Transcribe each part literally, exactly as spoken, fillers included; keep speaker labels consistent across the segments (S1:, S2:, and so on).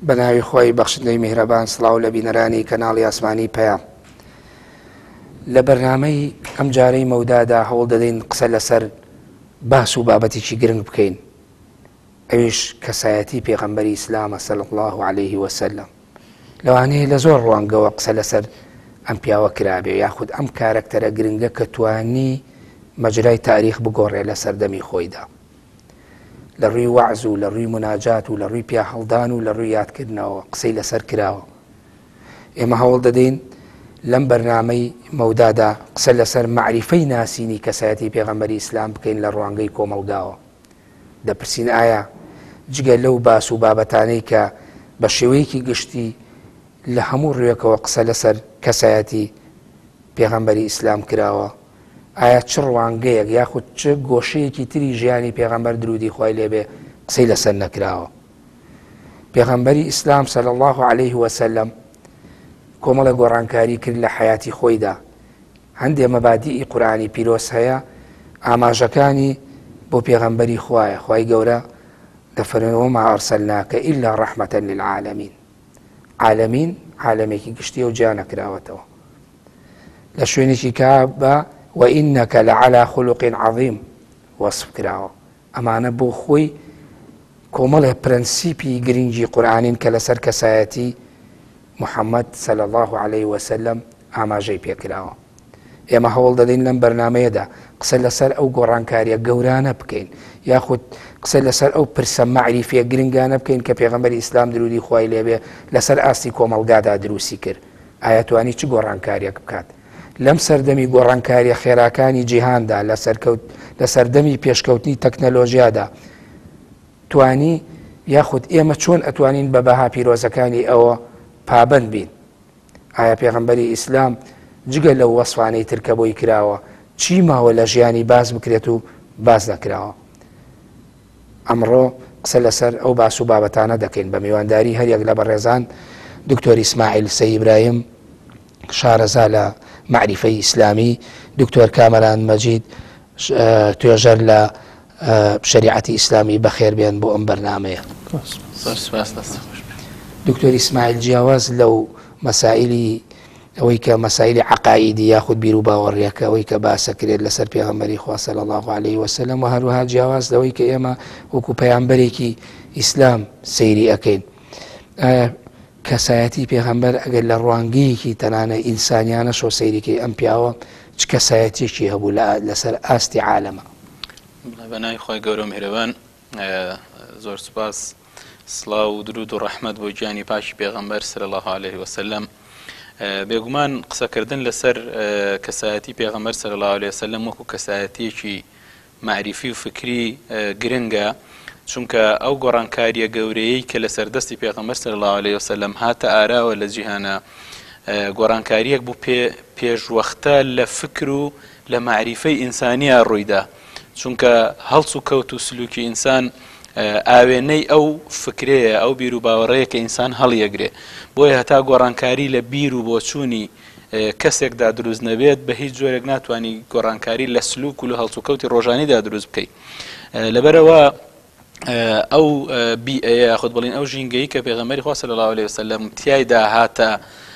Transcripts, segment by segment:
S1: بەناوی خۆی بەخشندەی میهرەبان سڵاو لە بینەرانی کەناڵی ئاسمانی پەیام. لە بەرنامەی ئەم جارەی مەودادا هەوڵ دەدەین قسە لەسەر باس و بابەتێکی گرنگ بکەین، ئەویش کەسایەتی پێغەمبەری ئیسلامە صلی الله عليه وسلم. لەوانەیە لە زۆر ڕوانگەوە قسە لەسەر ئەم پیاوە کرابێ، یاخود ئەم کارەکتەرە گرنگە کە توانی مەجرای تاریخ بگۆڕێ لە سەردەمی خۆیدا، لە ڕووی وعز و لە ڕووی مناجات و لە ڕووی پیا هەڵدان و لە ڕووی یادکردنەوە قسەی لەسەر کراوە. ئێمە هەوڵ دەدەین لەم بەرنامەی مەودادا قسە لەسەر معریفەی ناسینی کەسایەتی پێغەمبەری ئیسلام بکەین لە ڕوانگەی کۆمەڵگاوە. دەپرسین ئایا جگە لەو باس و بابەتانەی کە بە شێوەیەکی گشتی لە هەموو ڕوێکەوە قسە لەسەر کەسایەتی پێغەمبەری ئیسلام کراوە، ئایا چ ڕوانگەیەک یاخود چ گۆشەیەکی تری ژیانی پێغەمبەر درودی خوای لێبێ قسەی لەسەر نەکراوە؟ پێغەمبەری ئیسلام صلی الله عليه وسلم کۆمەڵە گۆڕانکاری کرد لە حیاتی خۆیدا. هەندێک مەبادیئی قورئانی پیرۆز هەیە ئاماژەکانی بۆ پێغەمبەری خوایە. خوای گەورە دەفەرمێ وما ئەرسەلناکە ئیلا ڕەحمەتەن للعالەمین. عالەمین عالەمێکی گشتی و جا نەکراوەتەوە. لە شوێنێکی کا بە وئینەکە لەعەلا خولوق عەظیم وەصف کراوە. ئەمانە بۆ خۆی کۆمەڵێ پرەنسیپی گرنگی قورئانین کە لەسەر کەسایەتی محەممەد صلی الله عليه وسلم ئاماژەی پێکراوە. ئێمە هەوڵ دەدەین لەم بەرنامەیەدا قسە لەسەر ئەو گۆڕانکاریە گەورانە بکەین، یاخود قسە لەسەر ئەو پرسە معریفیە گرنگانە بکەین کە پێغەمبەری ئیسلام درودی خوای لێبێ لەسەر ئاستی کۆمەڵگادا دروستی کرد. ئایا توانی چ گۆڕانکاریەک بکات لەم سەردەمی گۆڕانکاریە خێراکانی جیهاندا، لە سەردەمی پێشکەوتنی تەکنەلۆژیادا، توانی یاخود ئێمە چۆن ئەتوانین بە بەها پیرۆزەکانی ئەوە پابند بین؟ ئایا پێغەمبەری ئیسلام جگە لەو وەسفانەی ترکە بۆی کراوە چی ماوە لە ژیانی باز بکرێت و باز نەکراوە؟ ئەمڕۆ قسە لەسەر ئەو باس و بابەتانە دەکەین بە میوانداری هەریەک لە بەڕێزان دکتۆر ئیسماعیل سەیبراهیم شارەزا لە معریفەی ئیسلامی، دکتۆر کامەران مەجید توێژەر لە شریعەتی ئیسلامی بەخێر بێن بۆ ئەم بەرنامەیە. دکتۆر ئیسماعیل جیاواز لەو مەسائلی ئەوەی کە مەسائلی عەقائیدی یاخود بیر و باوەڕیەکە ئەوەی کە باسە کرێت لەسەر پێغەمبەری خوا صلی الله عليه وسلم، و هەروەها جیاواز لەوەی کە ئێمە وەکو پەیامبەرێکی ئیسلام سەیری ئەکەین. کەسایەتی پێغەمبەر ئەگەر لە ڕوانگەیەکی تەنانە ئینسانیانەشەوە سەیریکەی ئەم پیاوە چ کەسایەتێکی هەبوو لەسەر ئاستی عالەمە؟
S2: بەناوی خۆی گەورە و میهرەبان، زۆر سوپاس، سڵاو و درود و ڕەحمەت بۆ گیانی پاشی پێغەمبەر صلی الله عليه وسلم. بێگومان قسەکردن لەسەر کەسایەتی پێغەمبەر صلی الله عليه وسلم وەکو کەسایەتێکی معریفی و فکری گرنگە، چونکە ئەو گۆڕانکاریە گەورەیەی کە لەسەر دەستی پێغەمبەر صلی الله عليه وسلم هاتە ئاراوە لە جیهانە، گۆڕانکاریەک بوو پێشوەختە لە فکر و لە معریفەی ئینسانیە ڕوویدا، چونکە هەڵس و کەوت و سلوکی ئینسان ئاوێنەی ئەو فکرەیە، ئەو بیر و باوەڕەیە کە ئینسان هەڵیەگرێ. بۆیە هەتا گۆڕانکاری لە بیر و بۆچوونی کەسێکدا دروست نەبێت بە هیچ جۆرێک ناتوانانی گۆڕانکاری لە سلوک و لە هەڵس و کەوتی ڕۆژانیدا دروست بکەیت. لەبەرەوە ئەو بیئەیە یاخود بڵین ئەو ژینگەی کە پێغەمبەری خوا صلی الله عليه وسلم تیایدا هاتە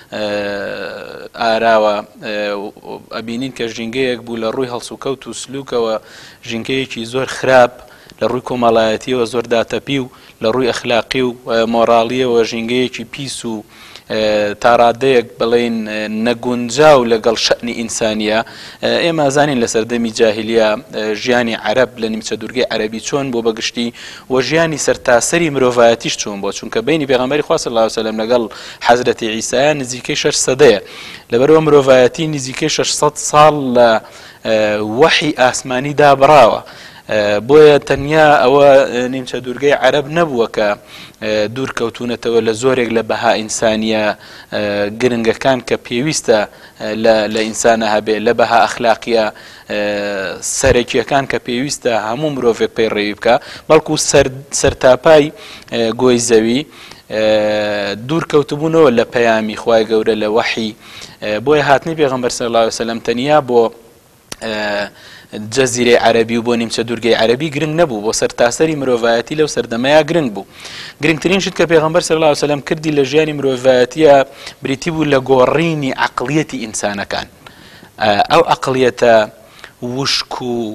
S2: ئاراوە، ئەبینین کە ژینگەیەک بوو لە ڕووی هەڵس و کەوت و سلوکەوە، ژینگەیەکی زۆر خراپ لە ڕووی کۆمەڵایەتیەوە، زۆر داتەپی و لە ڕووی ئەخلاقی و مۆڕاڵیەوە ژینگەیەکی پیس و تاڕادەیەک بڵێن نەگونجاو لەگەڵ شەئنی ئینسانیە. ئێمە زانین لە سەردەمی جاهیلیا ژیانی عەرەب لە نیمچە دوورگەی عەرەبی چۆن بۆ بەگشتی و ژیانی سەرتاسەری مرۆڤایەتیش چۆن بۆ، چونکە بینی پێغەمبەری خوا صلی الله عليه وسلم لەگەڵ حەزرەتی عیسایە نزیکەی شەش سەدەیە. لەبەرەوە مرۆڤایەتی نزیکەی شەش سەد ساڵ لە وەحی ئاسمانی دابڕاوە. بۆیە تەنیا ئەوە نیمچە دوورگەی عەرەب نەبووە کە دوورکەوتونەتەوە لە زۆرێک لە بەها ئینسانیە گرنگەکان کە پێویستە لە ئینسانە هەبێ، لە بەها ئەخلاقیە سەرەکیەکان کە پێویستە هەموو مرۆڤێک پێی ڕێوی بکە، بەڵکو سەرتاپای گۆی زەوی دوورکەوتبوونەوە لە پەیامی خوای گەورە لە وەحی. بۆیە هاتنی پێغەمبەر صلی الله عليه وسلم تەنیا بۆ جەزیرەی عەرەبی و بۆ نیمچە دوورگەی عەرەبی گرنگ نەبوو بۆ سەرتاسەری مرۆڤایەتی لەو سەردەمەیە گرنگ بوو. گرنگترین شت کە پێغەمبەر صلی الله علیه و سلم کردی لە ژیانی مرۆڤایەتیە بریتی بوو لە گۆڕینی عەقڵیەتی ئینسانەکان. ئەو عەقڵیەتە وشک و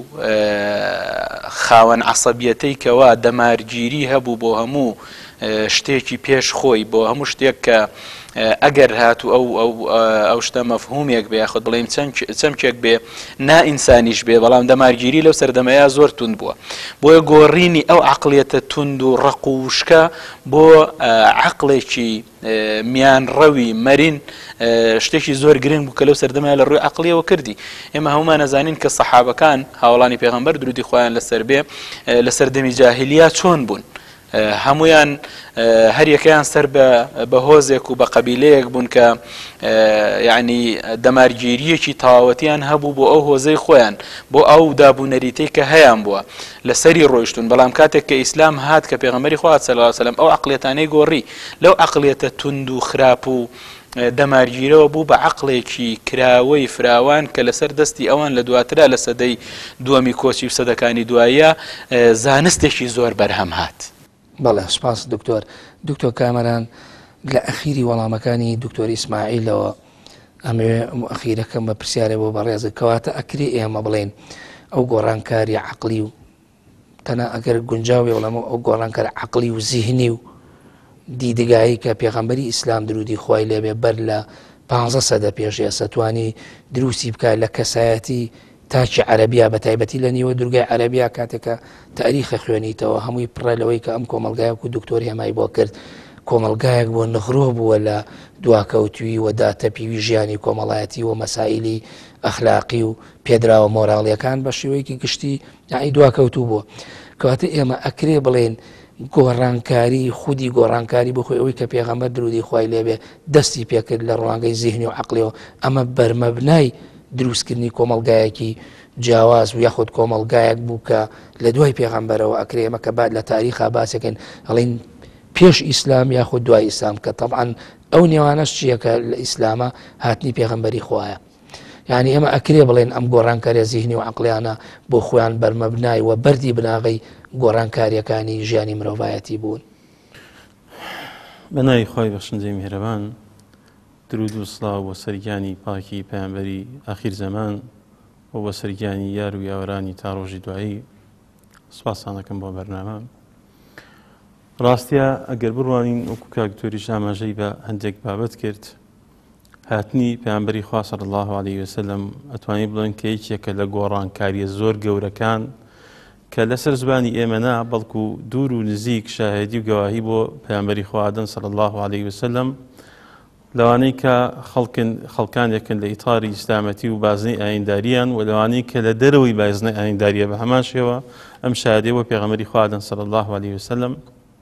S2: خاوەن عەسەبیەتەی کەوا دەمارگیری هەبوو بۆ هەموو شتێکی پێش خۆی بۆ هەموو شتێک کە ئەگەر هاتو ئەو ئەو شتە مەفهومێک بێ یاخود بڵێم چەمکێک بێ نائینسانیش بێ بەڵام دەمارگیری لەو سەردەمەیە زۆر تند بووە. بۆیە گۆڕینی ئەو عەقڵیەتە تند و ڕق و وشکە بۆ عەقڵێکی میانڕەوی مەرین شتێکی زۆر گرنگ بوو کە لەو سەردەمەیە لە ڕووی عەقڵیەوە کردی. ئێمە هەمومان ئەزانین کە سەحابەکان هاوڵانی پێغەمبەر درودی خۆیان لەسەر بێ لە سەردەمی جاهیلیا چۆن بوون. هەمویان هەریەکەیان سەر بە هۆزێک و بە قەبیلەیەک بوون کە یعنی دەمارگیریەکی تەواوەتیان هەبوو بۆ ئەو هۆزەی خۆیان بۆ ئەو دابوونەریتەی کە هەیان بووە لەسەری ڕۆیشتون. بەڵام کاتێک کە ئیسلام هات کە پێغەمبەری خوا صلی الله علیه و سلم ئەو عەقڵیەتانەی گۆڕی لەو عەقڵیەتە تند و خراپ و دەمارگیرەوە بوو بە عەقڵێکی کراوەی فراوان کە لەسەر دەستی ئەوان لە دواترا لە سەدەی دووەمی کۆچی و سەدەکانی دواییە زانستێکی زۆر بەرهەم هات.
S1: بەڵێ سپاس دکتۆر. دکتۆر کامەران لە ئەخیری وەڵامەکانی دکتۆر ئیسماعیلەوە ئەمێ ئەخیرەکەم بە پرسیارە بۆ بەڕێز کەواتە ئەکری ئێمە بڵێن ئەو گۆڕانکاری عەقڵی و تەنها ئەگەر گونجاوی وەڵامە ئەو گۆڕانکار عەقڵی و زیهنی و دیدگایی کە پێغەمبەری ئیسلام درودی خوای لێبێ بەر لە پانزە سەدە پێشە سەتوانی دروستی بکات لە کەسایەتی تاچی عەرەبیا بە تایبەتی لە نیوە دوورگای عەرەبیا کاتێکە تاریخە خوێنیتەوە هەمووی پڕە لەوەی کە ئەم کۆمەلگایەک و دکتۆری هەمای بۆ کرد کۆمەلگایەک بۆ نەخرۆ بووە لە دواکەوتوی و داتەپیوی ژیانی کۆمەڵایەتی و مەسائیلی ئەخلاقی و پێدراوە مۆراڵیەکان بە شێوەیەکی گشتی یعنی دواکەوتوو بووە. کەواتە ئێمە ئەکرێ بڵێن گۆڕانکاری خودی گۆڕانکاری بخۆی ئەوەی کە پێغەمبەر درودی خوای لێبێ دەستی پێکرد لە ڕوانگەی زیهنی و عەقڵیەوە ئەمە بەرمەبنای دروستکردنی کۆمەلگایەکی جیاواز و یاخود کۆمەلگایەک بوو کە لە دوای پێغەمبەرەوە ئەکرێ ئێمە کە بعد لە تاریخا باسێکن هەڵین پێش ئیسلام یاخود دوای ئیسلام کە طبعاً ئەو نێوانەش چییە کە لە ئیسلامە هاتنی پێغەمبەری خوایە. یعنی ئێمە ئەکرێ بڵێن ئەم گۆڕانکاریە زیهنی و عەقڵیانە بۆ خۆیان بەرمەبنای و بەردی بناغی گۆڕانکاریەکانی ژیانی مرۆڤایەتی بوون.
S3: بەناوی خۆی بەخشندەی میهرەبان درود و سڵاو بۆ سەرگیانی پاکی پەیامبەری ئاخیر زەمان و بۆ سەرگیانی یار و یاوەرانی تا ڕۆژی دوایی. سوپاسان دەکەم بۆ بەرنامە. ڕاستیە ئەگەر بڕوانین وەکو کاکتۆریش ئاماژەی بە هەندێک بابەت کرد هاتنی پەیامبەری خوا صلی الله علیه و سلم ئەتوانی بڵێن کە یەکێکە لە گۆڕانکاریە زۆر گەورەکان کە لەسەر زبانی ئێمەنا بەڵکو دوور و نزیک شاهێدی و گەواهی بۆ پەیامبەری خوادن صلی الله علیه و سلم لەوانەی کە خەڵکانێکن لە ئیتاری ئیسلامەتی و بازنەی ئاینداریان و لەوانەی کە لە دەرەوەی بازنەی ئاینداریە بە هەمان شێوە ئەم شاهدەی بۆ پێغەمبەری خوادن صلی الله علیه و سلم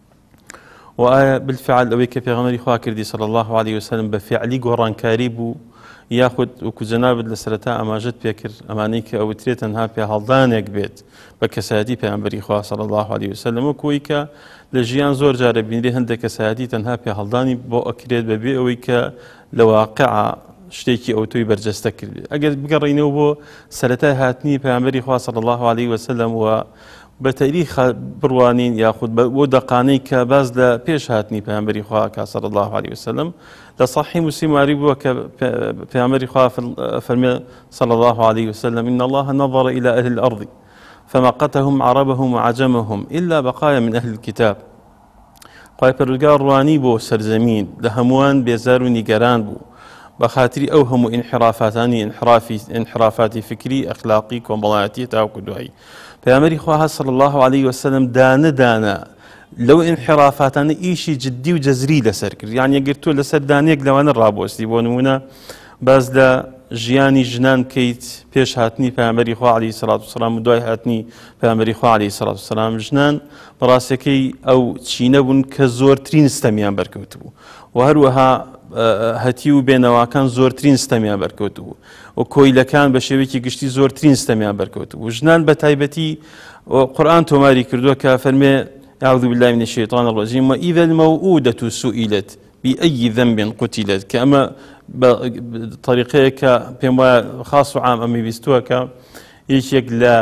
S3: و ئایا بالفعل ئەوەی کە پێغەمبەری خوا کردی صلی الله علیه و سلم بە فعلی گۆڕانکاری بوو یاخود وەکو جەنابەت لە سەرەتا ئاماژەت پێکرد ئەمانەی کە ئەوترێت تەنها پێ هەڵدانێک بێت بە کەسایەتی پێغەمبەری خوا صلی الله علیه و سلم وەکوەوەی کە لە ژیان زۆر جارە بینرێ هەندێک کەسایەتی تەنها پێ هەڵدانی بۆ ئەکرێت بەبێ ئەوەی کە لە واقعە شتێکی ئەوتۆی بەرجەستە کرد. ئەگەر بگەڕینەوە بۆ سەرەتای هاتنی پەیامبەری خوا صلی الله علیه و سلم و بە تاریخ بڕوانین یاخود بۆ دەقانەی کە باز لە پێش هاتنی پەیامبەری خوا کە صلی الله علیه و سلم لە صحیح مسلم واری بووە کە پەیامبەری خوا فەرمێ صلی الله علیه و سلم إن الله نظر إلى أهل الأرض فمقتهم عربهم وعجمهم إلا بقايا من أهل الكتاب. خوای پەروەردگار ڕوانی بۆ سەرزەمین لە هەمووان بێزار و نیگەران بوو بە خاتری ئەو هەموو ئینحرافاتانی ئینحرافاتی فکری ئەخلاقی کۆمەڵایەتی تاوەکو دوایی. پەیامبەری خوا صلی الله علیه و سلم دانە دانە لەو ئینحرافاتانە ئیشی جددی و جەزری لەسەر کرد. یعنی ئەگەر تۆ لەسەر دانەیەک لەوانە ڕابۆستی بۆ نمونە باز لە ژیانی ژنان بکەیت پێش هاتنی پەیامبەری خوا عەلەیهی سەڵات وسەلام و دوای هاتنی پەیامبەری خوا عەلەیهی سەڵات وسەلام ژنان بەڕاستیەکەی ئەو چینە بوون کە زۆرترین ستەمیان بەرکەوت بوو و هەروەها هەتی و بێنەواکان زۆرترین ستەمیان بەرکەوت بوو و کۆیلەکان بە شێوەیەکی گشتی زۆرترین ستەمیان بەرکەوت بوو. ژنان بە تایبەتی قورئان تۆماری کردووە کە فەرمێ أعوذ بالله من الشيطان الرجيم وإذا الموءودة سئلت بأي ذنب قتلت کە ئەمە بطريقەیە کە پێم وایە خاص و عام ئەمەی بیستووە کە یەکێک لە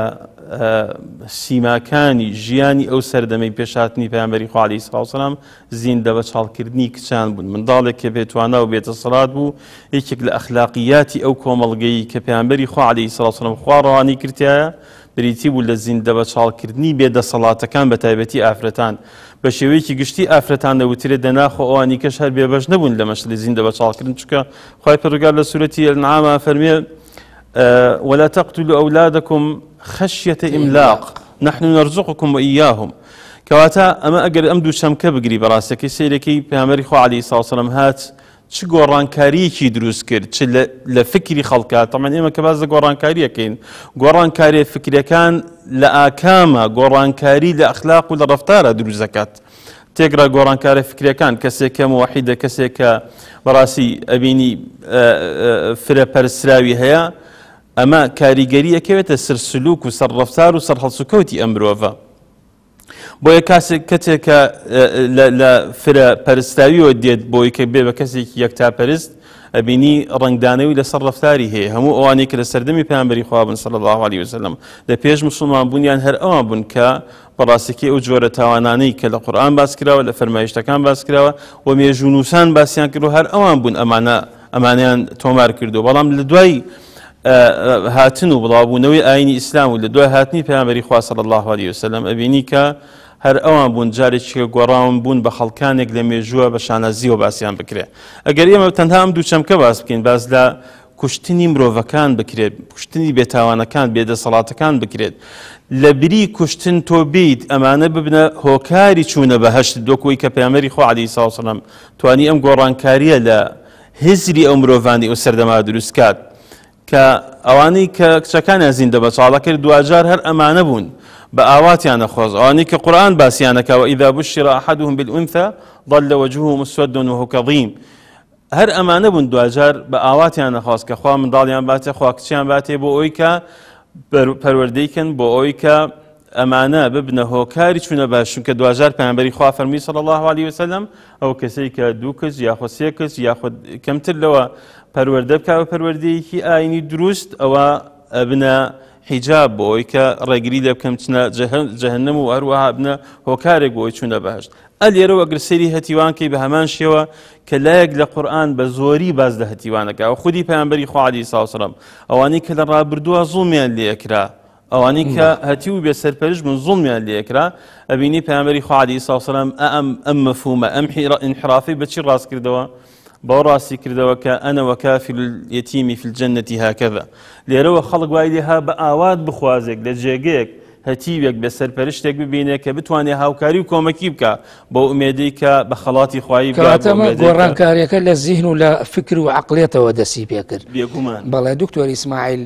S3: سیماکانی ژیانی ئەو سەردەمەی پێشهاتنی پەیامبەری خوا عەلەیهی سەڵات وسەلام زیندە بە چاڵکردنی کچان بوون. منداڵێک کە بێتوانە و بێتە سەڵات بوو یەکێک لە ئەخلاقیاتی ئەو کۆمەڵگەی کە پەیامبەری خوا عەلەیهی سەڵات وسەلام خوا ڕەوانی کردایە بریتی بوو لە زیندە بە چاڵکردنی بێدەسەڵاتەکان بە تایبەتی ئافرەتان بە شێوەیەکی گشتی ئافرەتان دەوترێت دەناخۆ ئەوانی کەش هەر بێبەش نەبوون لە مەشقی زیندە بە چاڵکردن چونکە خوای پەروەردگار لە سوورەتی ئەنعام فەرمێ ولا تقتلوا أولادكم خشية إملاق نحن نرزقكم وإياهم كواتا أما أجر أمدو شمكة بقري براسك سيركي بأمر خو عليه الصلاة والسلام هات چ گۆڕانکاریەکی دروست کرد چ لە فکری خەڵکات تەمان ئێمە کە باز لە گۆڕانکاریەکەین گۆڕانکاری فکریەکان لە ئاکامە گۆڕانکاری لە ئەخلاق و لە ڕەفتارە دروست دەکات تێگرا گۆڕانکارە فکریەکان کەسێک کە موحیدە کەسێک کە بەڕاستی ئەبینی فرەپەرسراوی هەیە ئەمە کاریگەری ئەکەوێتە سەرسلوک و سەرڕەفتار و سەرهەڵسوکەوتی ئەم مرۆڤە بۆیە کاسێک کەتێک کە لە فرە پەرستاویەوە دێت بۆی کە بێ بە کەسێکی یەکتاپەرست ئەبینی ڕنگدانەوەی لەسەر ڕەفتاری هەیە هەموو ئەوانەی کە لە سەردەمی پەیامبەری خوا بوون صلی الله علیه وسلم لە پێش موسڵمان بوونیان هەر ئەوان بوون کە بەڕاستیەکەی ئەو جۆرە تاوانانەی کە لە قورئان باس کراوە لە فەرمایشتەکان باس کراوە و مێژوونووسان باسییان کرد و هەر ئەوان بوون ئەمانە ئەمانیان تۆمار کردو بەڵام لە دوای هاتن و بڵاوبوونەوەی ئاینی ئیسلام و لە دوای هاتنی پەیامبەری خوا صلی الله علیه وسلم ئەبینی کە هەر ئەوان بوون جارێکی گۆڕاون بوون بە خەڵکانێک لە مێژووە بە شانەزیەوە باسییان بکرێت ئەگەر ئێمە تەنها ئەم دوو چەمکە باس بکەین باز لە کوشتنی مرۆڤەکان بکرێت کوشتنی بێتاوانەکان بێدەسەڵاتەکان بکرێت لە بری کوشتن تۆ بیت ئەمانە ببنە هۆکاری چوونە بەهەشت دۆکەوەی کە پەیامبەری خوا عەلەیهی سەڵات وسەلام توانی ئەم گۆڕانکاریە لە هزری ئەو مرۆڤانی ئەو سەردەما دروست کات کە ئەوانەی کە کچەکانیان زیندە بە چاڵە کرد دوجار هەر ئەمانە بوون بە ئاواتیان نەخۆز ئەوانەی کە قورئان باسییانەکە وإذا بشر أحدهم بالأنثى ظل وجهه مسودا وهو كظيم هەر ئەمانە بوون دوجار بە ئاواتیان نەخواست کە خوا منداڵیان باتێ خوا کچیان باتێ بۆ ئەوی کە پەروەردەیکەن بۆ ئەوی کە ئەمانە ببنە هۆکاری چوونە باش چونکە دوجار پەیامبەری خوا فەرمی صلی الله علیه وسلم ئەو کەسەی کە دوو کەس یاخۆ سێ کەس یاخۆ کەمتر لەوە پەروەردە بکات پەروەردەیەکی ئاینی دروست ئەوە ئەبنە حیجاب بۆ ئەوی کە ڕێگری لێ بکەم چنە جەهەنەم و هەروەها بنە هۆکارێک بۆ ئەوی چوونە بەهەشت ئەلێرەوە ئەگەر سەیری هەتیوانکەی بە هەمان شێوە کە لایەک لە قورئان بە زۆری باز لە هەتیوانەکە و خودی پەیامبەری خوا عەلەیهی سەڵات وسەلام ئەوانەی کە لە ڕابردووە زوڵمیان لێ ئەکرا ئەوانەی کە هەتی و بێسەرپەرش بوون زوڵمیان لێ ئەکرا ئەبینی پەیامبەری خوا عەلەیهی سەڵات وسەلام ئەم مەفهومە ئەم ئینحرافەی بەچی ڕاست کردەوە بۆ ڕاستی کردەوە کە ئەنە وەکافل اليەتیمی فی الجەنەتی هاکەذا لێرەوە خەڵک وای لێها بە ئاوات بخوازێک لە جێگەیەک هەتیوێک بە سەرپەرشتێک ببینێت کە بتوانێت هاوکاری و کۆمەکی بکە بۆ ئومێدەی کە بە خەڵاتی خوایی
S1: کەواتەمە گۆڕانکاریەکە لە زیهن و لە فکر و عەقڵیەتەوە دەستی پێ کرد
S3: بێگومان
S1: بەڵێ دکتۆر ئیسماعیل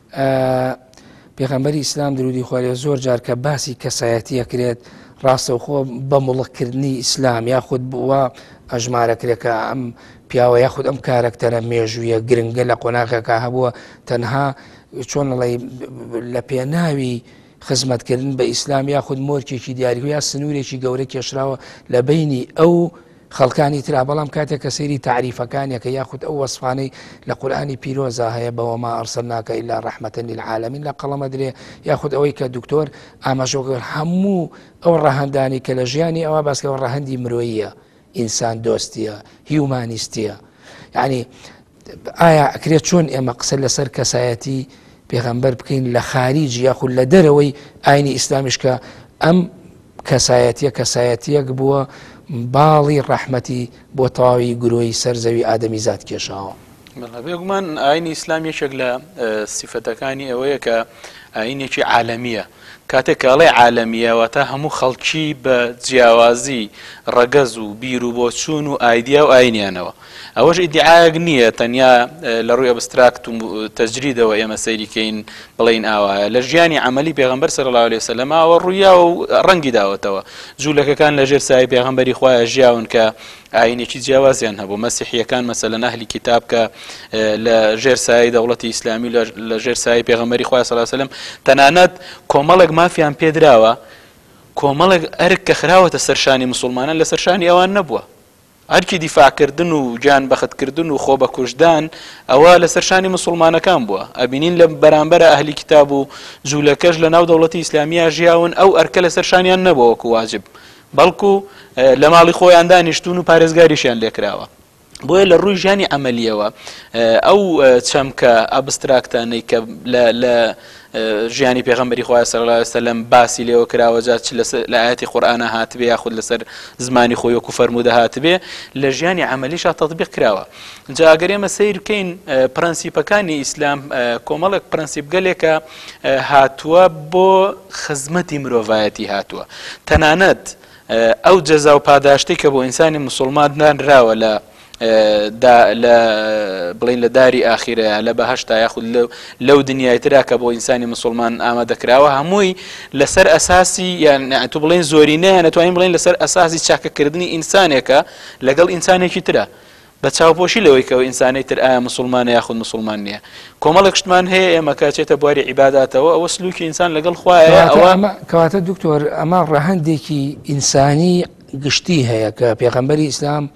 S1: پێغەمبەری ئیسلام درودی خوا لێ زۆر جار کە باسی کەسایەتی ئەکرێت ڕاستەوخۆ بە مڵکردنی ئیسلام یاخود بووە ئەژمارەکرێکە ئەم پیاوە یاخود ئەم کارکتەرە مێژوویە گرنگە لە قۆناغەکە هەبووە تەنها چۆن ئەڵێ لە پێناوی خزمەتکردن بە ئیسلام یاخود مۆرکێکی دیاریکە یا سنوورێکی گەورە کێشراوە لە بینی ئەو خەڵکانی ترا بەڵام کاتێک کە سەیری تعریفەکانێکە یاخود ئەو وەسفانەی لە قورئانی پیرۆزە هەیە بەوەما ئەرسەلناکە ئیلا ڕەحمەتەن للعالەمین لە قەڵەمە درێ یاخود ئەوەی کە دکتۆر ئاماژەکە هەموو ئەو ڕەهەندانی کە لە ژیانی ئەوە باسکەوە ڕەهەندی مرۆییە ئینسان دۆستیە هیومانیستیە یعنی ئایا ئەکرێت چۆن ئێمە قسە لەسەر کەسایەتی پێغەمبەر بکەین لە خاریج یاخود لە دەرەوەی ئاینی ئیسلامیش کە ئەم کەسایەتیە کەسایەتیەک بووە باڵی ڕەحمەتی بۆ تەواوی گرۆی سەرزەوی ئادەمی زات کێشاوە
S2: بێگومان ئاینی ئیسلام یەکێک لە سیفەتەکانی ئەوەیە کە ئاینێکی عالەمیە کاتێک کاڵێ عالەمیەوە تا هەموو خەڵکی بە جیاوازی ڕەگەز و بیر و بۆچوون و ئایدیا و ئاینیانەوە ئەوەش ئیدعایەک نییە تەنیا لە ڕووی ئەبستراکت و تەجریدەوە ئێمە سەیریکەین بڵین ئاوایە لە ژیانی عەمەلی پێغەمبەر صلی الله علیه وسلم ئەوە ڕوویا و ڕەنگی داوەتەوە جوولەکەکان لەژێر سایە پێغەمبەری خوایە ژیاون کە ئاینێکی جیاوازیان هەبوو مەسیحیەکان مەسەلەن ئەهلی کتاب کە لە ژێر سایەی دەوڵەتی ئیسلامی لە ژێر سایەی پێغەمبەری خوای صلی الله علیه وسلم تەنانەت کۆمەڵێک مافیان پێدراوە کۆمەڵێک ئەرک کە خراوەتە سەرشانی موسڵمانان لە سەرشانی ئەوان نەبووە هەرکی دیفاعکردن و گیان بەختکردن و خۆ بە کوژدان ئەوە لەسەر شانی مسلمانەکان بووە. ئەبینین لە بەرامبەر ئەهلی کتاب و جوولەکەش لە ناو دەوڵەتی ئیسلامیە ژیاون ئەو ئەرکە لەسەر شانیان نەبووە وەکو واجب، بەڵکو لە ماڵی خۆیان دانیشتون و پارێزگاریشیان لێکراوە. بۆیە لە ڕووی ژیانی ئەمەلیەوە ئەو چەمکە ئەبستراکتانەی کە لە ژیانی پێغەمبەری خوا صلی الله علیه وسلم باسی لێوە کراوە، جا لە ئاەتی قورئانە هاتبێ یاخود لەسەر زمانی خۆی وەکو فەرموودە هاتبێ، لە ژیانی عەمەلیشا تەطبیق کراوە. جا ئەگەر ئێمە سەیر بکەین پرەنسیپەکانی ئیسلام، کۆمەڵێک پرەنسیپ گەلێکە هاتووە بۆ خزمەتی مرۆڤایەتی هاتووە. تەنانەت ئەو جەزا و پاداشتی کە بۆ ئینسانی مسلمان دانراوە لە بڵین لە داری ئاخیرەیە لە بەهەشتا یاخود لەو دنیای ترا کە بۆ ئینسانی مسلمان ئامادەکراوە، هەمووی لەسەر ئەساسی یان تو بڵین زۆرینەیە نەتوانین بڵین لەسەر ئەساسی چاکەکردنی ئینسانێکە لەگەڵ ئینسانێکی ترە، بە چاوپۆشی لەوەی کە ئینسانی تر ئایا مسلمانە یاخود مسلمان نییە. کۆمەڵێک شتمان هەیە ئێمە کاچێتە بواری عیباداتەوە، ئەوە سلوکی ئینسان لەگەڵ خوایە. ئەوە
S1: کەواتە دکتۆر ئەمە ڕەهەندێکی ئینسانی گشتی هەیە کە پێغەمبەری ئیسلام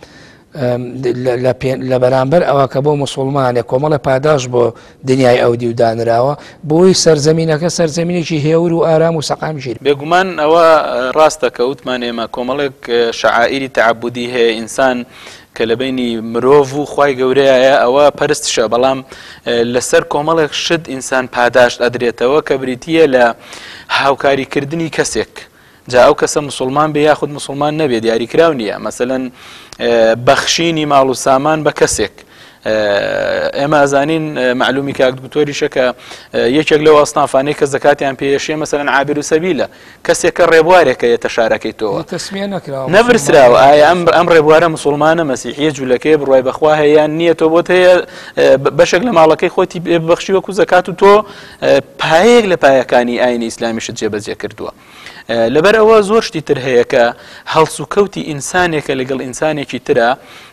S1: لە بەرامبەر ئەوە کە بۆ مسلمانێک کۆمەڵە پاداش بۆ دنیای ئەودی و دانراوە، بۆی سەرزەمینەکە سەرزەمینێکی هێور و ئارام و سەقامژیر.
S2: بێگومان ئەوە ڕاستە کە وتمان ئێمە کۆمەڵێک شەعائیری تەعەبودی هەیە ئینسان کە لە بینی مرۆڤ و خوای گەورەیە، ئەوە پەرستشە، بەڵام لەسەر کۆمەڵێک شت ئینسان پاداش ئەدرێتەوە کە بریتیە لە هاوکاریکردنی کەسێک. جا ئەو کەسە مسلمان بێ یاخود مسلمان نەبێ دیاریکراو نییە. مەسەلەن بەخشینی ماڵ و سامان بە کەسێک، ئێمە ئەزانین معلومی کاک دکتۆریشە کە یەکێک لەو ئەستافانەی کە زەکاتیان پێشێ مەسەلەن عابر و سەبیلە، کەسێکە ڕێبوارێکە یەتە شارەکەی تۆوە نەبرسراوە ئایا ئەم ڕێبوارە مسلمانە مەسیحیە جوولەکەی بڕوای بەخوا هەیە نییە، تۆ بۆت هەیە بەشێک لە ماڵەکەی خۆتی بەخشی وەکو زەکات و تۆ پایەک لە پایەکانی ئاینی ئیسلامیشت جێبەجێ کردووە. لەبەر ئەوە زۆر شتی تر هەیە کە هەڵس و کەوتی ئینسانێکە لەگەڵ ئینسانێکی ترە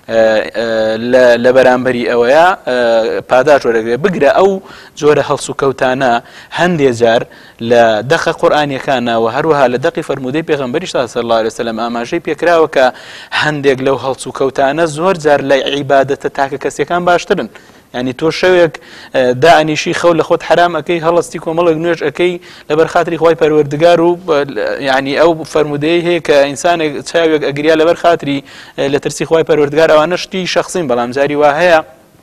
S2: لە بەرامبەری ئەوەیە پاداش وەرەگرێ. بگرە ئەو جۆرە هەڵس و کەوتانە هەندێک جار لە دەقە قورئانیەکانەوە هەروەها لە دەقی فەرموودەی پێغەمبەری صلی الله علیه وسلم ئاماژەی پێکراوە کە هەندێک لەو هەڵس و کەوتانە زۆر جار لە عیبادەتە تاکە کەسیەکان باشترن. ینی تۆ شەوێک دائنیشی خەو لە خۆت حرام ئەەکەی، هەڵستی کۆمەڵێک نوێژ ئەەکەی لەبەر خاتری خۆی پەروەردگار و ینی ئەو فەرموودەی هەیە کە ئینسانێک چاوێک ئەگریا لەبەر خاتری لە ترسی خۆی پەروەردگار، ئەوانە شتی شەخسین، بەڵام جاری وا هەیە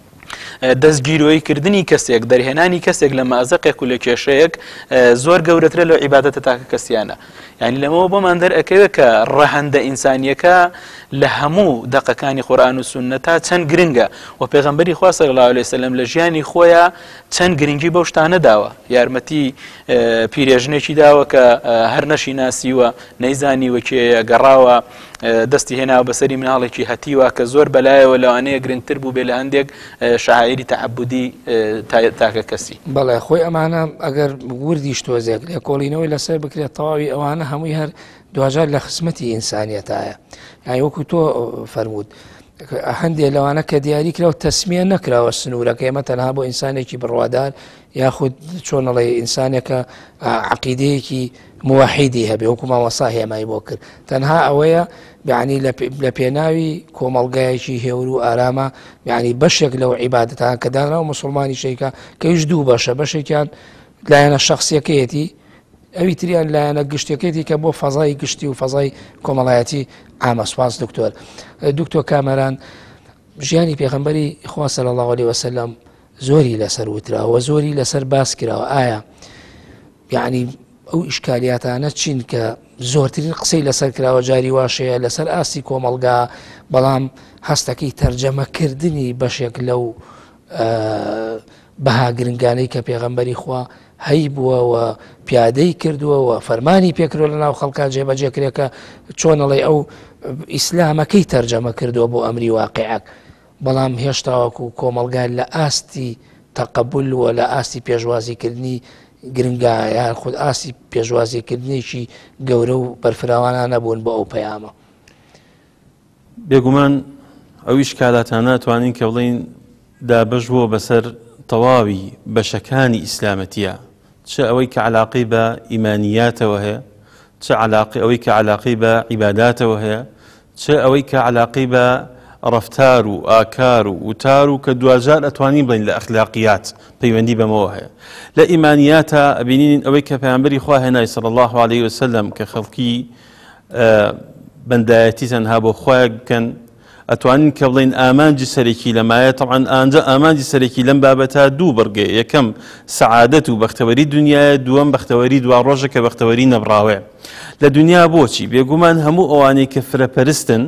S2: دەستگیرۆی کردنی کەسێک، دەرهێنانی کەسێک لە مەزەقێک و لە کێشەیەک زۆر گەورەترە لە عیبادەتە تاکە کەسیانە. ینی لەمەوە بۆمان دەرئەکەوێت کە ڕەهەندە ئینسانیەکە لە هەموو دەقەکانی قورئان و سوننەتا چەند گرنگە و پێغەمبەری خوا صلی الله علیه وسلم لە ژیانی خۆیان چەند گرنگی بەو شتانە داوە. یارمەتی پیرێژنێکی داوە کە هەر نەشی ناسیوە نەیزانی وەکێیە، گەڕاوە دەستی هێناوە بەسەری مناڵێکی هەتیوە کە زۆر بەلایەوە لەوانەیە گرنگتر بوو بێ لە هەندێک شاعیری تەعەبودی تاکە کەسی.
S1: بەڵێ خۆی ئەمانە ئەگەر وردیش تۆزێک لێ کۆڵینەوەی لەسەر بکرێت تەواوی ئەوانە هەمووی هەر دوجار لە خزمەتی ئینسانیەتایە. یانی وەکو تۆ فەرموود هەندێک لەوانە کە دیاری کرا و تەسمیە نەکراوە سنوورەکە، ئێمە تەنها بۆ ئینسانێکی بڕوادار یاخود چۆنەڵێ ئینسانێکە عەقیدەیەکی موحیدی هەبێ وەکو مامۆستا هێمای بۆ کرد، تەنها ئەوەیە یعنی لە پێناوی کۆمەڵگایەکی هێور و ئارامە، یعنی بەشێک لەو عیبادەتان کە دانراوە مسلمانی شەیکە کە هیچ دوو بەشە، بەشێکیان لایەنە شەخسیەکەیەتی، ئەوی تریان لایەنە گشتەکەیەتی کە بۆ فەزای گشتی و فەزای کۆمەڵایەتی ئامە. سوپاس دکتۆر. دکتۆر کامەران، ژیانی پێغەمبەری خوا صلی الله علیه وسلم زۆری لەسەر وتراوە، زۆری لەسەر باس کراوە. ئایا یعنی ئەو ئیشکالیاتانە چین کە زۆرترین قسەی لەسەر کراوە جاری واشەیە لەسەر ئاستی کۆمەڵگا، بەڵام هەستەکەی تەرجەمەکردنی بەشێک لەو بەها گرنگانەی کە پێغەمبەری خوا هەی بووە و پیادەی کردووە و فەرمانی پێکردووە لە ناو خەڵکا جێبەجێکرێکە چۆنەڵێ ئەو ئیسلامەکەی تەرجەمە کردووە بۆ ئەمری واقعەک، بەڵام هێشتاوەکو کۆمەڵگان لە ئاستی تەقەبول و لە ئاستی پێشوازیکردنی گرنگە یان خود ئاستی پێشوازیکردنیشی گەورە و بەرفراوانە نەبوون بۆ ئەو پەیامە.
S3: بێگومان ئەویش کاداتانە توانین کە بڵین دابەش بووە بەسەر تەواوی بەشەکانی ئیسلامەتیە، چ ئەوەی کە علاقی بە ئیمانیاتەوە هەیە، چ علاقی ئەوەی کە علاقی بە عیباداتەوە هەیە، چ ئەوەی کە علاقی بە ڕەفتار و ئاکار و وتار و کە دوجار ئەتوانین بڵین لە ئەخلاقیات پەیوەندی بەمەوە هەیە. لە ئیمانیاتە ئەبینین ئەوەی کە پەیامبەری خوا هێنای صلی الله عليه وسلم کە خەڵکی بەندایەتی تەنها بۆ خۆیان بکەن، ئەتوانین کە بڵین ئامانجی سەرەکی لەمایە. طبعا ئانجا ئامانجی سەرەکی لەم بابەتە دوو بڕگێ، یەکەم سەعادەت و بەختەوەری دنیاە، دووەم بەختەوەری دوا ڕۆژە کە بەختەوەری نەبراوێ لە دنیا. بۆچی؟ بێگومان هەموو ئەوانەی کە فرەپەرستن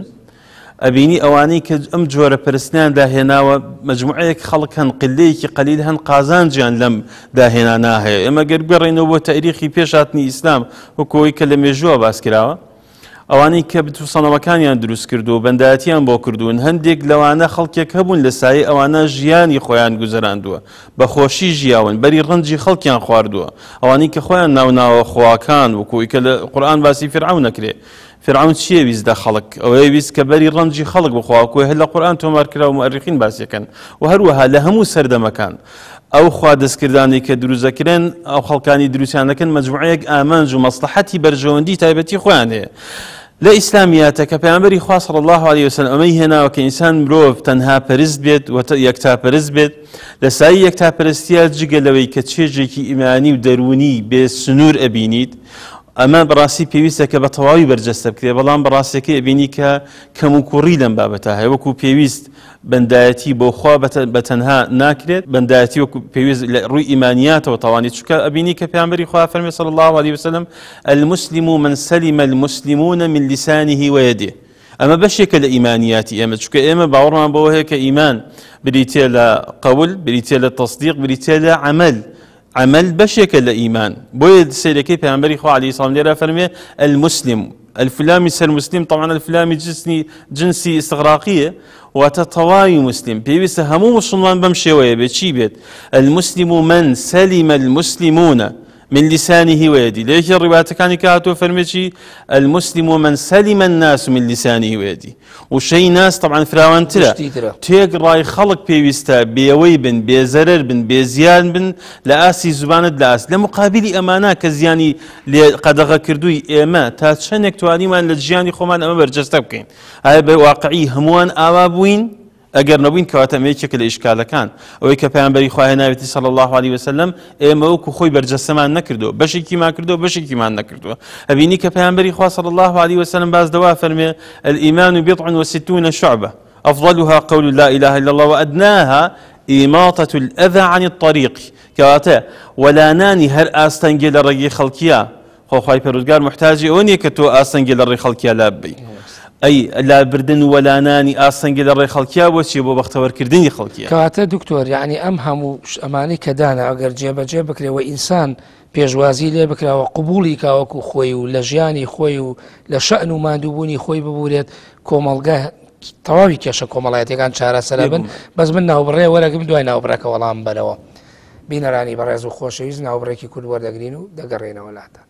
S3: ئەبینی ئەوانەی کە ئەم جۆرە پەرستیان داهێناوە مەجموعەیەک خەڵک هەن، قلەیەکی قەلیل هەن قازانجیان لەم داهێنانە هەیە. ئێمە گەر بگەڕێنەوە بۆ تاریخی پێشهاتنی ئیسلام وەکەوەی کە لە مێژووە باس کراوە، ئەوانەی کە بتو سەنەمەکانیان دروست کردو و بەندایەتیان بۆ کردوون، هەندێک لەوانە خەڵکێک هەبوون لە سایە ئەوانە ژیانی خۆیان گوزەراندووە، بە خۆشی ژیاون، بەری ڕەنجی خەڵکیان خواردووە. ئەوانەی کە خۆیان ناوناوە خواکان، وەکوی کە لە قورئان باسی فیرعون نەکرێ. فیرعون چییە ویست دە خەڵک؟ ئەوەیە ویست کە بەری ڕەنجی خەڵک بخواکوێ. هەر لە قورئان تۆمار کرا و مؤرخین باسیەکەن. و هەروەها لە هەموو سەردەمەکان ئەو خوا دەستکردانی کە دروستەکرێن، ئەو خەڵکانی دروستیان دەکەن مەجموعەیەک ئامانج و مەسلحەتی بەرژەوەندی تایبەتی خۆیان هەیە. لە ئیسلامیاتە کە پەیامبەری خوا صلی الله عليه وسلم ئەمەی هێناوە کە ئینسان مرۆڤ تەنها پەرست بێت و یەکتاپەرست بێت. لە سایی یەکتاپەرستیە جگە لەوەی کە چێژێکی ئیمانی و دەرونی بێ سنوور ئەبینیت، ئەمە بەڕاستی پێویستە کە بە تەواوی بەرجەستە بکرێت. بەڵام بەڕاستیەکەی ئەبینی کە کەم و کوڕی لەم بابەتە هەیە. وەکو پێویست بەندایەتی بۆ خوا بەتەنها ناکرێت، بەندایەتی وەکو پێویست لە ڕووی ئیمانیاتەوە تەوانێت. چونکە ئەبینی کە پەیامبەری خوا فەرمێ صلی الله عليه وسلم المسلم من سلم المسلمون من لسانه ويده. ئەمە بەشێکە لە ئیمانیاتی ئێمە، چونکە ئێمە باوەڕمان بەوە هەیە کە ئیمان بریتێ لە قەول، بریتێ لە تەصدیق، بریتێ لە عەمەل. عمل بەشێکە لە ئیمان. بۆیە سەیرەکەی پەیامبەری خوا عەلەیهی سەلام لێرە فەرمێ المسلم، الفلامی سەر مسلم، طبعا الفلامی جنسی جنسی استغراقیە، واتە تەواوی مسلم. پێویستە هەموو مسلمان بەم شێوەیە بێت. چی بێت؟ المسلم من سلم المسلمون من لسانه ويده. ليش الروايات كان كاتو فرمشي المسلم من سلم الناس من لسانه ويده. وشي ناس طبعا فراوان ترى تيق راي خلق بيوستا بيوي بن بيزرر بن بيزيان بن لاسي زبان لاس لمقابل امانه كزياني قدغه كردوي اما تا شنك تواني من لجياني خمان اما برجسته بكين. هاي بواقعي هموان اوابوين ئەگەر نەبووین کەواتە ئەمەیەکێکە لە ئیشکالەکان ئەوەی کە پەیامبەری خوا هێناوێتی صلی الله عليه وسلم ئێمە وەکو خۆی بەرجەستەمان نەکردووە، بەشێکیمان کردووە بەشێکیمان نەکردووە. ئەبینی کە پەیامبەری خوا صلی الله عليه وسلم باز دەوا فەرمێ الإيمان بضع وستون شعبة أفضلها قول لا إله إلا الله وأدناها إماطة الأذى عن الطريق. کەواتە وەلانانی هەر ئاستەنگێ لە ڕێگەی خەڵکیە، خۆخوای پەروەردگار محتاجی ئەوە نییە کە تۆ ئاستەنگێ لە ڕێی خەڵکیە لا ببەی. ئەی لابردن وەلانانی ئاسەنگی لە ڕێی خەڵکیە بۆچی بۆ بەختەوەرکردنی خەڵکیە.
S1: کەواتە دکتۆر یعنی ئەم هەموو ئەمانەی کە دانا ئەگەر جێبەجێ بکرێەوە ئینسان پێشوازی لێ بکراوە قبولی کاوەکو خۆی و لە ژیانی خۆی و لە شەئن و ماندووبوونی خۆی ببورێت، کۆمەڵگە تەواوی کێشە کۆمەڵایەتەکان چارەسەر بن. بەس من ناوبڕێ وەرەگرم دوای ناوبڕەکە وەڵام بەرەوە. بینەرانی بەڕێز و خۆشەویست، ناوبڕێکی کورد وەردەگرین و دەگەڕێنەوە لاتە.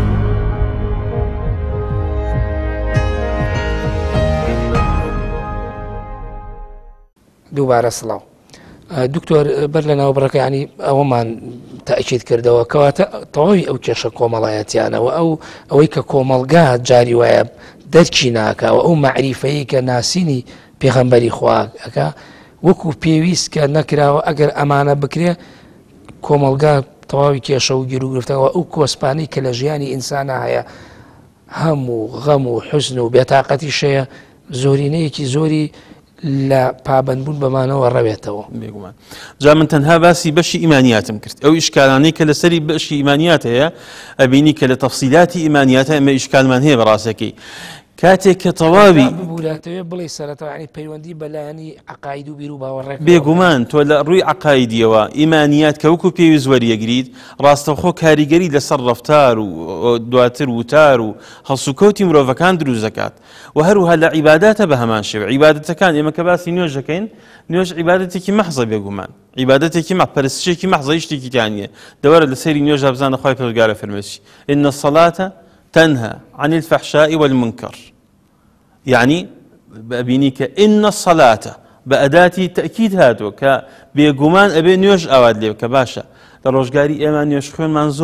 S1: دووبارە سڵاو دکتۆر، بەر لە ناوبڕەکە ینی ئەوەمان تاکید کردەوە کەواتە تەواوی ئەو کێشە کۆمەڵایەتیانەوە ئەو ئەوەی کە کۆمەڵگا جاری وایە دەرکی ناکەوە، ئەو مەعریفەیە کە ناسینی پێغەمبەری خوا ئەکا وەکو پێویست کە نەکراوە. ئەگەر ئەمانە بکرێ کۆمەڵگا تەواوی کێشە و گیر و گرفتەوە ئەو کۆسپانەی کە لە ژیانی ئینسانە هەیە، هەموو غەم و حوزن و بێتاقەتی شەیە زۆرینەیەکی زۆری لە پابندبوون بەمانەوە ڕەوێتەوە.
S3: بێگومان جا من تەنها باسی بەشی ئیمانیاتم کرد. ئەو ئیشکالانەی کە لەسەری بەشی ئیمانیات هەیە ئەبینی کە لە تەفسیلاتی ئیمانیاتە ئەمە ئیشکالمان هەیە بەڕاستەکەی. کاتێک کە تەواوی
S1: ببووراتەوێ بڵێ سەرەتاوانی پەیوەندی بەلایەنی عقاید و بیر و باوەڕێک
S3: بێگومان تۆ لە ڕووی عقایدیەوە ئیمانیات کە وەکو پێویست وەریەگریت ڕاستەوخۆ کاریگەری لەسەر ڕەفتار و دواتر وتار و هەڵسوکەوتی مرۆڤەکان دروست دەکات. و هەروها لە عیباداتە بە هەمان شێوە. عیبادەتەکان ئێمە کە باسی نوێژ دەکەین، نوێژ عیبادەتێکی مەحزە بێگومان، عیبادەتێکی پەرستشێکی مەحزە، شتێکی تیانە. دەوەرە لە سەیری نوێژ بزانە خوای پەروەردگارە فەرمێسی إن الصلاة تنهى عن الفحشاء والمنكر. يعني بأبيني كإن الصلاة بأداتي تأكيد هاتو كبيقومان أبي نيوش أواد لي كباشا لروجاري إيمان نيوش خوين منزورة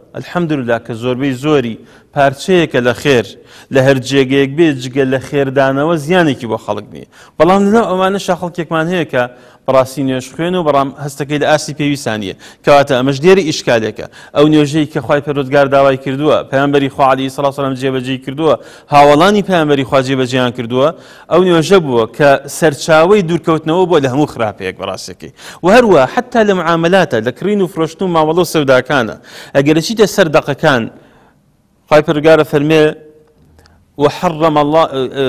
S3: الحەمدوللا کە زۆربەی زۆری پارچەیەکە لە خێر لە هەر جێگەیەک بێت جگە لە خێردانەوە زیانێکی بۆ خەڵک نییە بەڵام لەناو ئەوانەشە خەڵکێکمان هەیە کە بەڕاستی نوێژ خوێن و بەڕام هەستەکەی لە ئاسی پێویستانیە کەواتە ئەمەش دێری ئیشکالێکە ئەو نوێژەی کە خوای پەروەردگار داوای کردووە پەیامبەری خوا عەلەیهی سەڵات وسەلام جێبەجێ کردووە هاوڵانی پەیامبەری خوا جێبەجێیان کردووە ئەو نوێژە بووە کە سەرچاوەی دوورکەوتنەوە بۆ لە هەموو خراپەیەک بەڕاستیەکەی و هەروە حتا لە معاملاتە لە کڕین و فرۆشتن و مامەڵە و سەوداکانە ئەگەر چیتە سەر دەقەکان خوای پەروەردگارە فەرمێ وحرم الله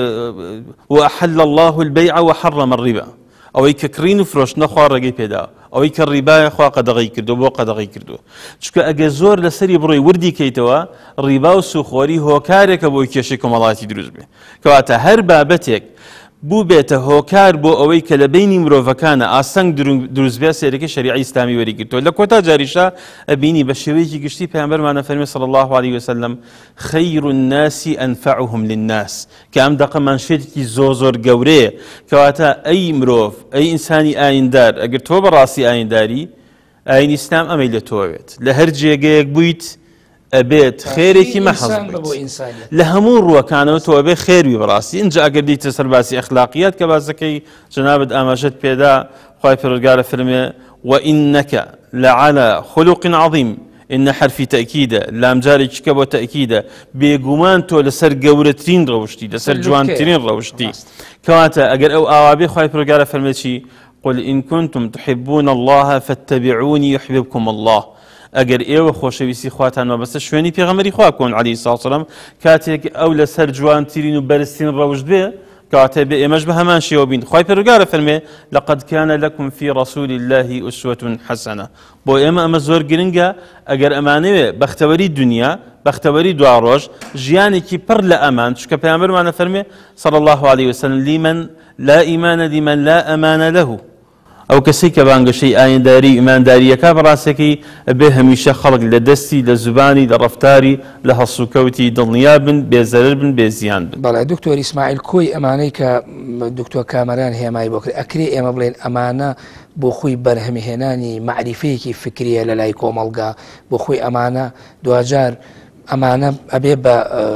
S3: وأحل الله البيع وحرم الربا ئەوەی کە کڕین و فرۆشتنە خوا ڕێگەی پێداوە ئەوەی کە ڕیبایە خوا قەدەغەی کردو بۆ قەدەغەی کردووە چونکە ئەگەر زۆر لەسەری بڕۆی وردی کەیتەوە ڕیبا و سوخۆری هۆکارێکە بۆی کێشەی کۆمەڵایەتی دروست بێ کەواتە هەر بابەتێک بوو بێتە هۆکار بۆ ئەوەی کە لە بینی مرۆڤەکانە ئاسەنگ دروست بێ سێرەکەی شەریعەی ئیسلامی وەریگرتووە لە کۆتا جاریشە ئەبینی بە شێوەیەکی گشتی پەیامبەرمانە فەرمێ صلی الله علیه وسلم خەیر الناس ئەنفعهم للناس کە ئەم دەقەمان شێتێکی زۆر زۆر گەورەیە کەواتە ئەی مرۆڤ ئەی ئینسانی ئایندار ئەگەر تۆ بەڕاستی ئاینداری ئاینی ئیسلام ئەمەی لە تۆوێت لە هەر جێگەیەک بوویت ئەبێت خێرێکی مەحەز لە هەموو ڕووەکانەوە تۆ ئەبێ خێروی بەڕاستی اینجا ئەگەر دیتە سەر باسی ئەخلاقیات کە باسەکەی جەنابەت ئاماژەت پێدا خوای پەروەردگارە فەرمێ وئینەکە لەعەلە خولوق عەظیم إن حرفی تەکیدە لامجارێکی کە بۆ تەکیدە بێگومان تۆ لەسەر گەورەترین ڕەوشتی لەسەر جوانترین ڕەوشتی کەواتە ئەگەر ئەو ئاوابێ خوای پەروەردگارە فەرمێ چی قل إن كنتم تحبون الله فاتبعوني يحببكم الله ئەگەر ئێوە خۆشەویستی خواتان مەبەستە شوێنی پێغەمبەری خوا کۆن عەلەیهی سەڵات وسەلام کاتێک ئەو لەسەر جوانترین و بەرزترین ڕەوشت بێ کەواتە بێ ئێمەش بە هەمان شێوە بین خوای پەروەردگارە فەرمێ لەقەد کان لەکم فی ڕەسوول الله ئوسوەة حەسەنە بۆ ئێمە ئەمە زۆر گرنگە ئەگەر ئەمانەوێ بەختەوەری دنیا بەختەوەری دوا ڕۆژ ژیانێکی پڕ لە ئەمان چونکە پەیامبەرمانە فەرمێ صلی الله علیه وسلم لمن لا ئیمان لمن لا ئەمانە له ئەو کەسەی کە بانگەشەی ئاینداری ئیمانداریەکە بەڕاستەکەی بێ هەمیشە خەڵک لە دەستی لە زوبانی لە ڕەفتاری لە هەسوکەوتی دڵنیا بن بێزەرر بن بێ زیان بن
S1: بەڵێ دکتۆر ئیسماعیل کۆی ئەمانەی کە دکتۆر کامەران هێمای بۆ کرد ئەکرێ ئێمە بڵێن ئەمانە بۆ خۆی بەرهەمهێنانی معریفەیەکی فکریە لە لای کۆمەڵگا بۆ خۆی ئەمانە دوجار ئەمانە ئەبێ بە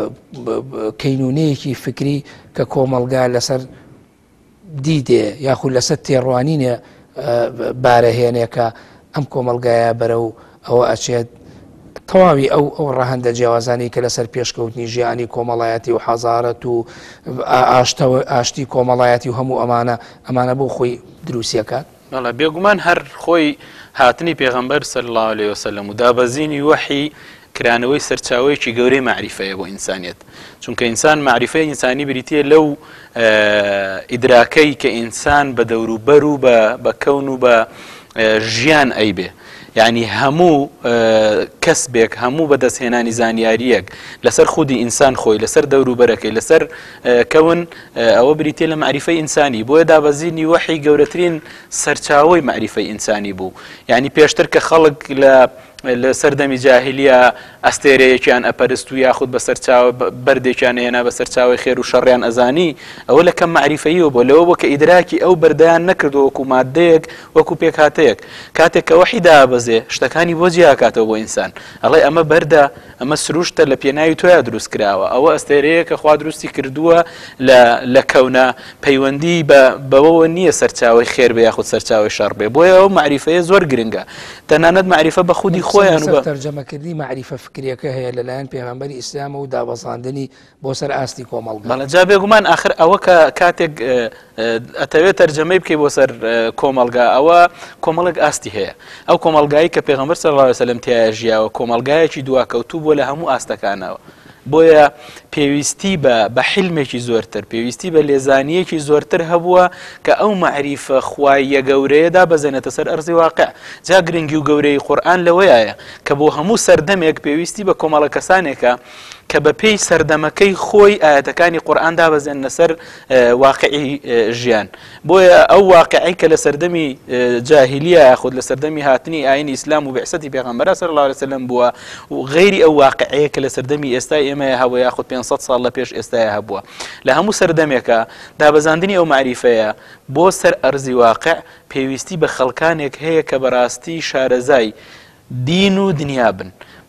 S1: کەینونەیەکی فکری کە کۆمەڵگا لەسەر دیدێ یاخود لەسەر تێڕوانینە بارەهێنێکە ئەم کۆمەڵگایە بەرە و ئەوە ئەچێت تەواوی ئەو ئەو ڕەهەندە جیاوازانی کە لەسەر پێشکەوتنی ژیانی کۆمەڵایەتی و حەزارەت و ئاشتی کۆمەڵایەتی و هەموو ئەمانە ئەمانە بۆ خۆی دروستیەکات
S2: بەڵێ بێگومان هەر خۆی هاتنی پێغەمبەر صلی الله علیه وسلم و دابەزینی وەحی کرانەوەی سەرچاوەیەکی گەورەی معریفەیە بۆ ئینسانیەت چونکە ئینسان معریفەی ئینسانی بریتیە لەو ئیدراکەی کە ئینسان بە دەوروبەر و بە کەون و بە ژیان ئەیبێ یعنی هەموو کەسبێک هەموو بەدەستهێنانی زانیاریەک لەسەر خودی ئینسان خۆی لەسەر دەوروبەرەکەی لەسەر کەون ئەوە بریتێ لە معریفەی ئینسانی بۆیە دابەزینی وەحی گەورەترین سەرچاوەی معریفەی ئینسانی بوو یعنی پێشتر کە خەڵک لە لە سەردەمی جاهلیە ئەستێرەیەکیان ئەپەرست و یاخود بە سەرچاوە بەردێکیان هێنا بە سەرچاوی خێر و شەڕیان ئەزانی ئەوە لە کەم معریفەیەوە بۆ لەوە بۆ کە ئیدراکی ئەو بەردەیان نەکردو وەکو مادەیەک وەکو پێکهاتەیەک کاتێک کە وەحی دابەزێ شتەکانی بۆ جیاکاتەوە بۆ ئینسان ئەڵێ ئەمە بەردە ئەمە سروشتە لە پێناوی تۆیان دروست کراوە ئەوە ئەستێرەیە کە خوا دروستی کردووە لە کەونە پەیوەندی بەوەوە نییە سەرچاوی خێر بێ یاخود سەرچاوی شەڕ بێ بۆیە ئەو معریفەیە زۆر گرنگە تەنانەت معریفە بە خودی خۆیان
S1: تەرجەمەکردنی معریفە فکریەکە هەیە لەلایەن پێغەمبەری ئیسلامە و دابەزاندنی بۆ سەر ئاستی کۆمەڵگا
S2: بەڵێ جا بێگومان ئاخر ئەوە کە کاتێک ئەتەوێت تەرجەمەی بکەی بۆ سەر کۆمەڵگا ئەوە کۆمەڵێک ئاستی هەیە ئەو کۆمەڵگایی کە پێغەمبەر صلی الله علیه وسلم تیایە ژیاوە کۆمەڵگایەکی دواکەوتوو بۆ لە هەموو ئاستەکانەوە بۆیە پێویستی بە حلمێکی زۆرتر پێویستی بە لێزانیەکی زۆرتر هەبووە کە ئەو معریفە خوایە گەورەیەدا بەزێنێتە سەر ئەرزی واقع جا گرنگی و گەورەی قورئان لەوەیە کە بۆ هەموو سەردەمێک پێویستی بە کۆمەڵە کەسانێکە کە بە پێی سەردەمەکەی خۆی ئاەتەکانی قورئان دابەزێنە سەر واقعی ژیان بۆیە ئەو واقعی کە لە سەردەمی جاهلیە یاخود لە سەردەمی هاتنی ئاینی ئیسلام و بەعسەتی پێغەمبەر صلی الله علیه وسلم بووە و غەیری ئەو واقعەیە کە لە سەردەمی ئێستای ئێمەیە هەبووە یاخود پێنج سەد ساڵ لە پێش ئێستایە هەبووە لە هەموو سەردەمێکە دابەزاندنی ئەو معریفەیە بۆ سەر ئەرزی واقع پێویستی بە خەڵکانێک هەیە کە بەڕاستی شارەزای دین و دنیا بن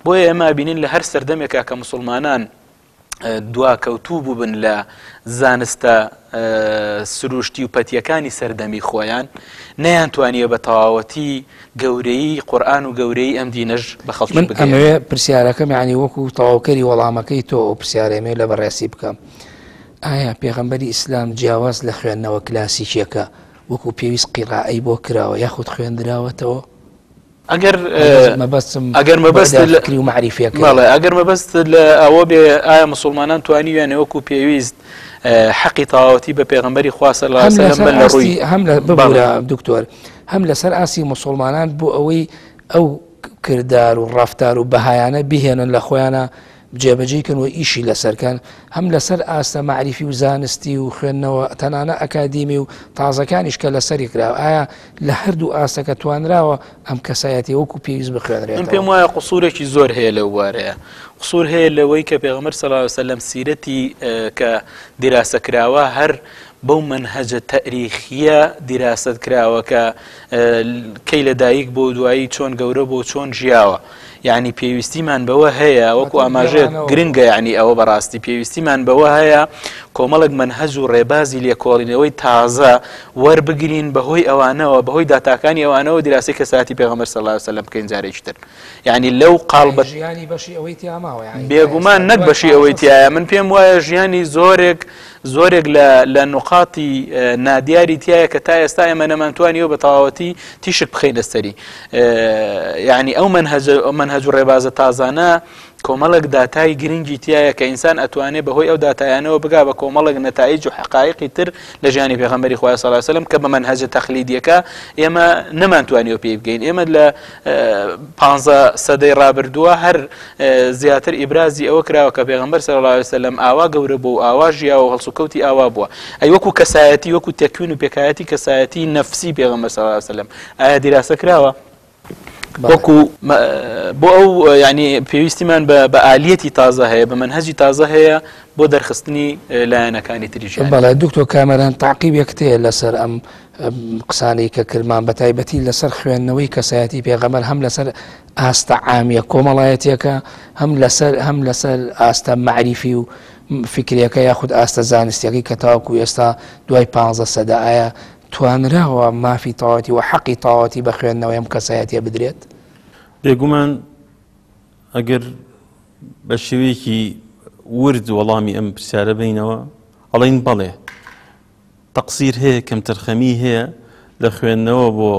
S2: بۆیە ئێمە بینین لە هەر سەردەمێکا کە مسلمانان دواکەوتوو بوو بن لە زانستە سروشتی و پەتیەکانی سەردەمی خۆیان نەیانتوانیە بە تەواوەتی گەورەی قورئان و گەورەی ئەم دینەش بە خەڵکی بگەێنێت.
S1: ئەمەوێ پرسیارەکەم یعنی وەکو تەواوکەری وەڵامەکەی تۆ ئەو پرسیارەمێ لە بەڕێسی بکەم، ئایا پێغەمبەری ئیسلام جیاواز لە خوێندنەوە کلاسیکیەکە وەکو پێویست قیرائی بۆ کراوە یاخود خوێندراوەتەوە؟
S2: ئەگەر
S1: ئەگەر مەبەست و معریفیەکە
S2: ئەگەر مەبەست لە ئەوە بێ ئایا مسلمانان توانیویانێ وەکو پێویست حەقی تەواوەتی بە پێغەمبەری خوا صلی الله علیه و سلم بن لە ڕووی
S1: هەم لە ببوورە دکتۆر هەم لەسەر ئاسی مسلمانان بۆ ئەوەی ئەو کردار و ڕەفتار و بەهایانە بهێنن لە خۆیانە جێبەجێکن و ئیشی لەسەرکەن، هەم لەسەر ئاستە معریفی و زانستی و خوێندنەوە تەنانە ئەکادیمی و تازەکانیش کە لەسەری کراوە، ئایا لە هەردوو ئاستەکە توانراوە ئەم کەسایەتی وەکو پێویست بخوێنرێت؟
S2: من پێم وایە قوسوورێکی زۆر هەیە لەو وارەیە. قوسوور هەیە لەوەی کە پێغەمبەر صلی الله علیه و سلم سیرەتی کە دیراسەکراوە هەر بەو منهەجە تەریخیە دیراست کراوە کە کەی لەدایک بۆ دوایی چۆن گەورە بۆ چۆن ژیاوە. یعنی پێویستیمان بەوە هەیە وەکو ئاماژەیەک گرنگە، یعنی ئەوە بەڕاستی پێویستیمان بەوە هەیە کۆمەڵێک منهەج و ڕێبازی لێکۆڵینەوەی تازە وەربگرین بەهۆی ئەوانەوە بەهۆی داتاکانی ئەوانەوە دیراسی کەساتی پێغەمبەر صلی الله علیه و سلم بکەین جارێکی تر. یعنی لەو قاڵبەت بێگومان نەک بەشی ئەوەی تایە، من پێم وایە ژیانی زۆرێک زۆرێک لە نقاتی نادیاری تایە کە تا ئێستا ئێمە نەمانتوانیەوە بە تەواوەتی تیشک بخەینە سەری. یعنی ئەو منهەج و ڕێبازە تازانە کۆمەڵێک داتای گرنگی تایە کە ئینسان ئەتوانێت بەهۆی ئەو داتایانەوە بگا بە کۆمەڵێک نەتایج و حقایقی تر لە ژیانی پێغەمبەری خوا صلی الله علیه و سلم کە بە منهەجە تەقلیدیەکە ئێمە نەمانتوانیەوە پێی بگەین. ئێمە لە پانزە سەدەی ڕابردووە هەر زیاتر ئیبرازی ئەوە کراوە کە پێغەمبەر صلی الله علیه و سلم ئاوا گەورە بوو، ئاوا ژیا و هەڵسوکەوتی ئاوا بووە. ئەی وەکو کەسایەتی وەکو تەکوین و پێکایەتی کەسایەتی نەفسی پێغەمبەر صلی الله علیه و سلم ئایا دیراسە کراوە؟ وەکو بۆ ئەو ینی پێویستیمان بە ئالیەتی تازە هەیە، بە منهەجی تازە هەیە بۆ دەرخستنی لایەنەکانی تریژیان.
S1: بەڵێ دکتۆر کامەران تاقیبێک هەیە لەسەر ئەم قسانەی کە کردمان بە تایبەتی لەسەر خوێندنەوەی کەسایەتی پێغەمبەر هەم لەسەر ئاستە عامیە کۆمەڵایەتیەکە هەم لەسەر هەم لەسەر ئاستە معریفی و فکرەکە یاخود ئاستە زانستیەکەی کە تاوەکو ئێستا دوای پانزە سەدە ئایا توانراوە مافی تەواوەتی و حەقی تەواوەتی بە خوێندنەوەی ئەم کەسایەتیە بدرێت؟
S3: بێگومان ئەگەر بە شێوەیەکی ورد وەڵامی ئەم پرسیارە بینەوە ئەڵێن بەڵێ تەقسیر هەیە، کەمتەرخەمی هەیە لە خوێندنەوە بۆ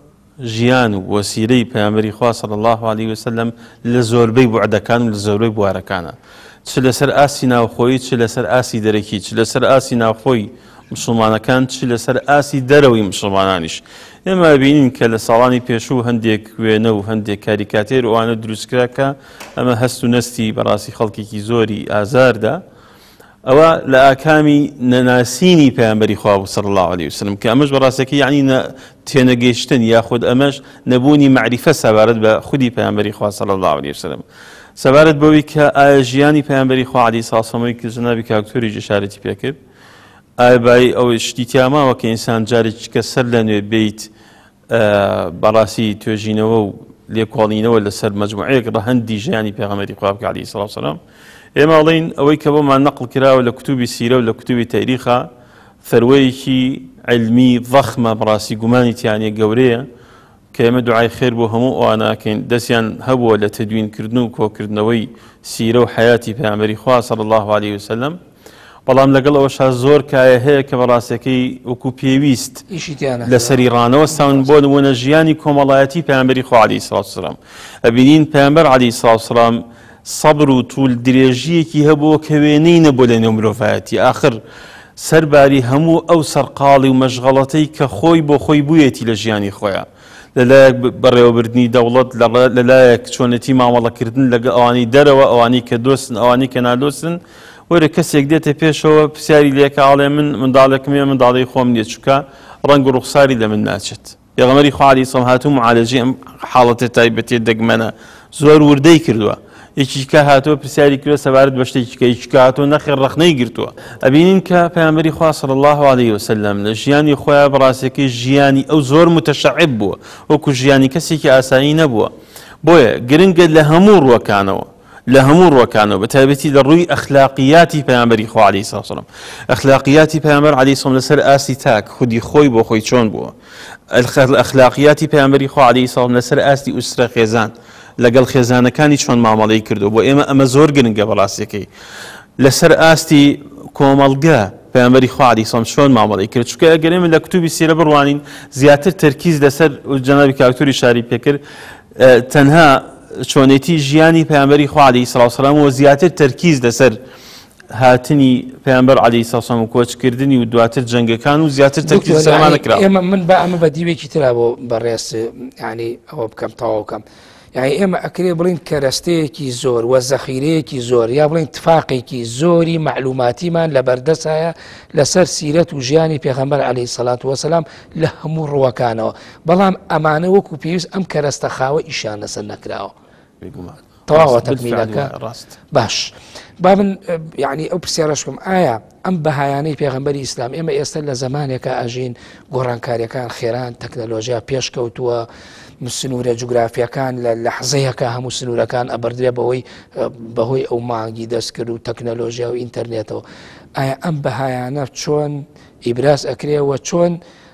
S3: ژیان و وەسیلەی پەیامبەری خوا صلی الله علیه و سلم لە زۆربەی بوعدەکان و لە زۆربەی بوارەکانە، چ لەسەر ئاسی ناوخۆیی، چ لەسەر ئاسی دەرەکی، چ لەسەر ئاسی ناوخۆی مسلمانەکان، چ لەسەر ئاسی دەرەوەی مسلمانانیش. ئێمە بینین کە لە ساڵانی پێشوو هەندێک وێنە و هەندێک کاریکاتێر ئەوانە دروستکرا کە ئەمە هەست و نەستی بەڕاستی خەڵکێکی زۆری ئازاردا، ئەوە لە ئاکامی نەناسینی پەیامبەری خوا صلی الله علیه و سلم کە ئەمەش بەڕاستەکەی یعنی تێنەگەیشتن یاخود ئەمەش نەبوونی معریفە سەبارەت بە خودی پەیامبەری خوا صلی الله علیه و سلم، سەبارەت بەوەی کە ئایا ژیانی پەیامبەری خوا عەلەیهی سڵاو وسەلام کە جەنابی کاکتۆری ئیشارەتی پێکرد، ئایا بای ئەوەی شتی تیاماوە کە ئینسان جارێکی کە سەر لە نوێ بیت بەڕاستی توێژینەوە و لێکۆڵینەوە لەسەر مەجموعەیەک ڕەهەندی ژیانی پێغەمبەری خوا بکە عەلەیهی سڵاو وسەلام. ئێمە ئەڵێن ئەوەی کە بۆمان نەقڵ کراوە لە کوتوبی سیرە و لە کوتوبی تاریخە ثەروەیەکی علمی ضەخمە بەڕاستی گومانی تیانێ گەورەیە کە ئێمە دوعای خێر بۆ هەموو ئەوانەکەین دەستیان هەبووە لە تەدوینکردن و کۆکردنەوەی سیرە و حەیاتی پەیامبەری خوا صلی الله علیه و سلم. بەڵام لەگەڵ ئەوەشا زۆر کایە هەیە کە بەڕاستەکەی وەکو پێویست لە سەری ڕانەوەستان بۆ نمونە ژیانی کۆمەڵایەتی پەیامبەری خوا عەلەیهی سڵاو وسەلام. ئەبینین پەیامبەر عەلەیهی سڵاو وسەلام سەبر و توول درێژیەکی هەبووە کە وێنەی نەبووە لە نێو مرۆڤایەتی، ئاخر سەرباری هەموو ئەو سەرقاڵی و مەشغەڵەتەی کە خۆی بۆ خۆی بوویەتی لە ژیانی خۆیان، لەلایەک بەڕێوەبردننی دەوڵەت، لەلایەک چۆنەتی مامەڵەکردن لەگە ئەوانی دەرەوە، ئەوانی کە دۆستن ئەوانی کە نادۆستن. وەرە کەسێک دێتە پێشەوە پرسیاری لێکە ئاڵێ من منداڵێکمێ منداڵی خۆم نییە چووکە ڕەنگ و ڕوخساری لە من ناچێت. پێغەمبەری خوا عەلەیهی سڵام هاتوو معالەجەی ئەم حاڵەتە تایبەتێ دەگمەنە زۆر وردەی کردووە. یەکیکە هاتووە پرسیاری کردووە سەبارەت بە شتێکی کە یەکیکە هاتووە نەخێر ڕەخنەی گرتووە. ئەبینین کە پەیامبەری خوا صلی الله علیه و سلم لە ژیانی خۆیان بەڕاستیەکەی ژیانی ئەو زۆر متەشەعب بووە، وەکو ژیانی کەسێکی ئاسایی نەبووە. بۆیە گرنگە لە هەموو ڕووەکانەوە لە هەموو ڕووەکانەوە بەتایبەتی لە ڕووی ئەخلاقیاتی پەیامبەری خوا عەلەیهی سەلاتو وسەلام ئەخلاقیاتی پەیامبەر عەلەیهی سەلام لەسەر ئاستی تاک خودی خۆی بۆ خۆی چۆن بووە ئەخلاقیاتی پەیامبەری خوا عەلەیهی سەلام لەسەر ئاستی ئوسرە خێزان لەگەڵ خێزانەکانی چۆن مامەڵەی کردو بۆ ئێمە ئەمە زۆر گرنگە بەڕاستیەکەی لەسەر ئاستی کۆمەڵگە پەیامبەری خوا عەلەیهی سەلام چۆن مامەڵەی کرد چونکە ئەگەر ئێمە لە کتوبی سیرە بڕوانین زیاتر تەرکیز لەسەر جەنابی کاکتۆری شاری پێکرد تەنها چۆنێتی ژیانی پەیامبەری خوا عەلەیهی سەلاتو وسەلام و زیاتر تەرکیز لەسەر هاتنی پەیامبەر عەلەیهی سەلاتو وسەلام و کۆچکردنی و دواتر جەنگەکان و زیاتر تەرکیز سەلمان نەکرا
S1: ئێمە من بە ئەمە بە دیوێکی ترا بۆ بەڕێز یعنی ئەوە بکەم تەواو بکەم یعنی ئێمە ئەکرێ بڵین کەرەستەیەکی زۆر وە زەخیرەیەکی زۆر یا بڵین تفاقێکی زۆری معلوماتیمان لە بەردەسایە لەسەر سیرەت و ژیانی پێغەمبەر عەلەیهی سەلاتو وسەلام لە هەموو ڕووەکانەوە بەڵام ئەمانە وەکو پێویست ئەم کەرەستە خاوە ئیشان لەسەر نەکراوە تەواوە تەکمیلەکە باش با من یعنی ئەو پرسیارەش بکەم ئایا ئەم بەهایانەی پێغەمبەری ئیسلام ئێمە ئێستا لە زمانێکە ئەژین گۆڕانکاریەکان خێران تەکنەلۆژیا پێشکەوتووە سنوورە جوگرافیەکان لە لەحزەیەکە هەموو سنوورەکان ئەبەردرێ بەهۆی بەهۆی ئەو مانگی دەستکرد و تەکنەلۆژیا و ئینتەرنێتەوە ئایا ئەم بەهایانە چۆن ئیبراز ئەکرێەوە چۆن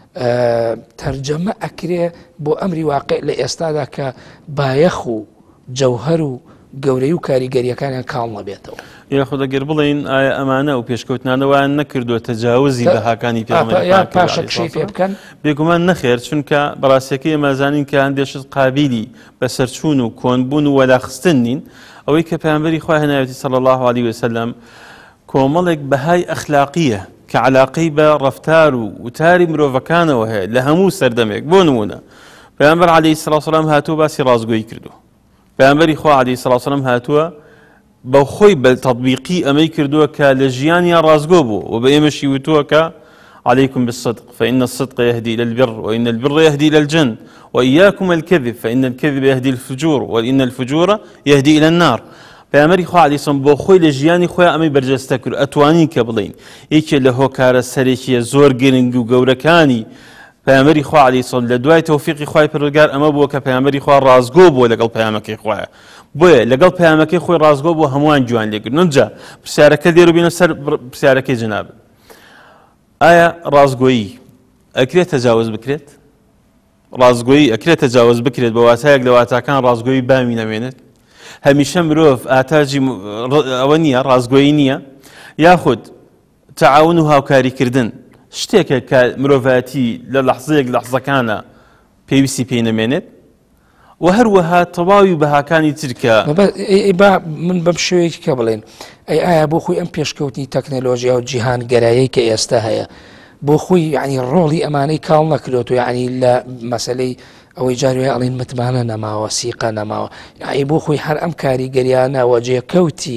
S1: تەرجەمە ئەکرێ بۆ ئەمری واقع لە ئێستادا کە بایەخ و جەوهەر و گەورەی و کاریگەریەکانیان کاڵ نەبێتەوە
S3: یاخۆ دەگەر بڵێن ئایا ئەمانە و پێشکەوتنانەوەیان نەکردووە تەجاوزی بەهاکانی پێغەمبەری
S1: پاشە کشەی پێ بکەن
S3: بێگومان نەخێر چونکە بەڕاستیەکەی ئەمازانین کە هەندێشت قابیلی بەسەرچوون و کۆنبوون و وەلاخستن نین ئەوەی کە پەیامبەری خوا هێناوێتی صلی الله علیه وسلم کۆمەڵێک بەهای ئەخلاقیە کە عەلاقەی بە ڕەفتار و وتاری مرۆڤەکانەوە هەیە لە هەموو سەردەمێک بۆ نمونە پەیامبەر عەلەیهی سەلاتو وسەلام هاتووە باسی ڕازگۆیی کردو پەیامبەری خوا عەلەیهی سەلاتو وسەلام هاتووە بەو خۆی بە تەطبیقی ئەمەی کردووە کە لە ژیانیان ڕازگۆ بوو و بە ئێمەشی وتووە کە عليكم بالصدق فإن الصدق يهدي إلى البر وإن البر يهدي إلى الجنة وإياكم الكذب فإن الكذب يهدي الفجور وإن الفجور يهدي إلى النار پەیامبەری خوا عەلەیهی سەلام بۆ خۆی لە ژیانی خۆیان ئەمەی بەرجەستە کرد ئەتوانین کە بڵین یەکێ لە هۆکارە سەرێکیە زۆر گرنگ و گەورەکانی پەیامبەری خوا عەلەیهی سەلام لە دوای تەوفیقی خوای پەروەردگار ئەمە بووە کە پەیامبەری خوا ڕازگۆ بووە لەگەڵ پەیامەکەی خوایە بۆیە لەگەڵ پەیامەکەی خۆی ڕازگۆ بووە هەمووان جوان لێگرن اینجا پرسیارەکە لێرە بینە سەر پرسیارەکەی جەناب ئایا ڕازگۆیی ئەکرێت تەجاوز بکرێت ڕازگۆیی ئەکرێت تەجاوز بکرێت بە واتایەک لە واتاکان ڕازگۆیی بامی نەمێنێت هەمیشە مرۆڤ ئاتاجی ئەوە نییە ڕازگۆیی نییە یاخود تەعاون و هاوکاریکردن شتێکە کە مرۆڤایەتی لە لەحزەیەک لەحزەکانە پێویستی پێی نەمێنێت و هەروەها تەواوی بەهاکانی ترکە
S1: من بەم شێوەیەکی کە بڵێن ئەی ئایا بۆ خۆی ئەم پێشکەوتنی تەکنەلۆژیا و جیهان گەرایەی کە ئێستا هەیە بۆ خۆی یعنی ڕۆڵی ئەمانەی کاڵ نەکرێت و یعنی لە مەسەلەی ئەوەی جاروێ ئەڵێن متمانە نەماوە سیقە نەماوە یعنی بۆ خۆی هەر ئەم کاریگەریانە وەجێکەوتی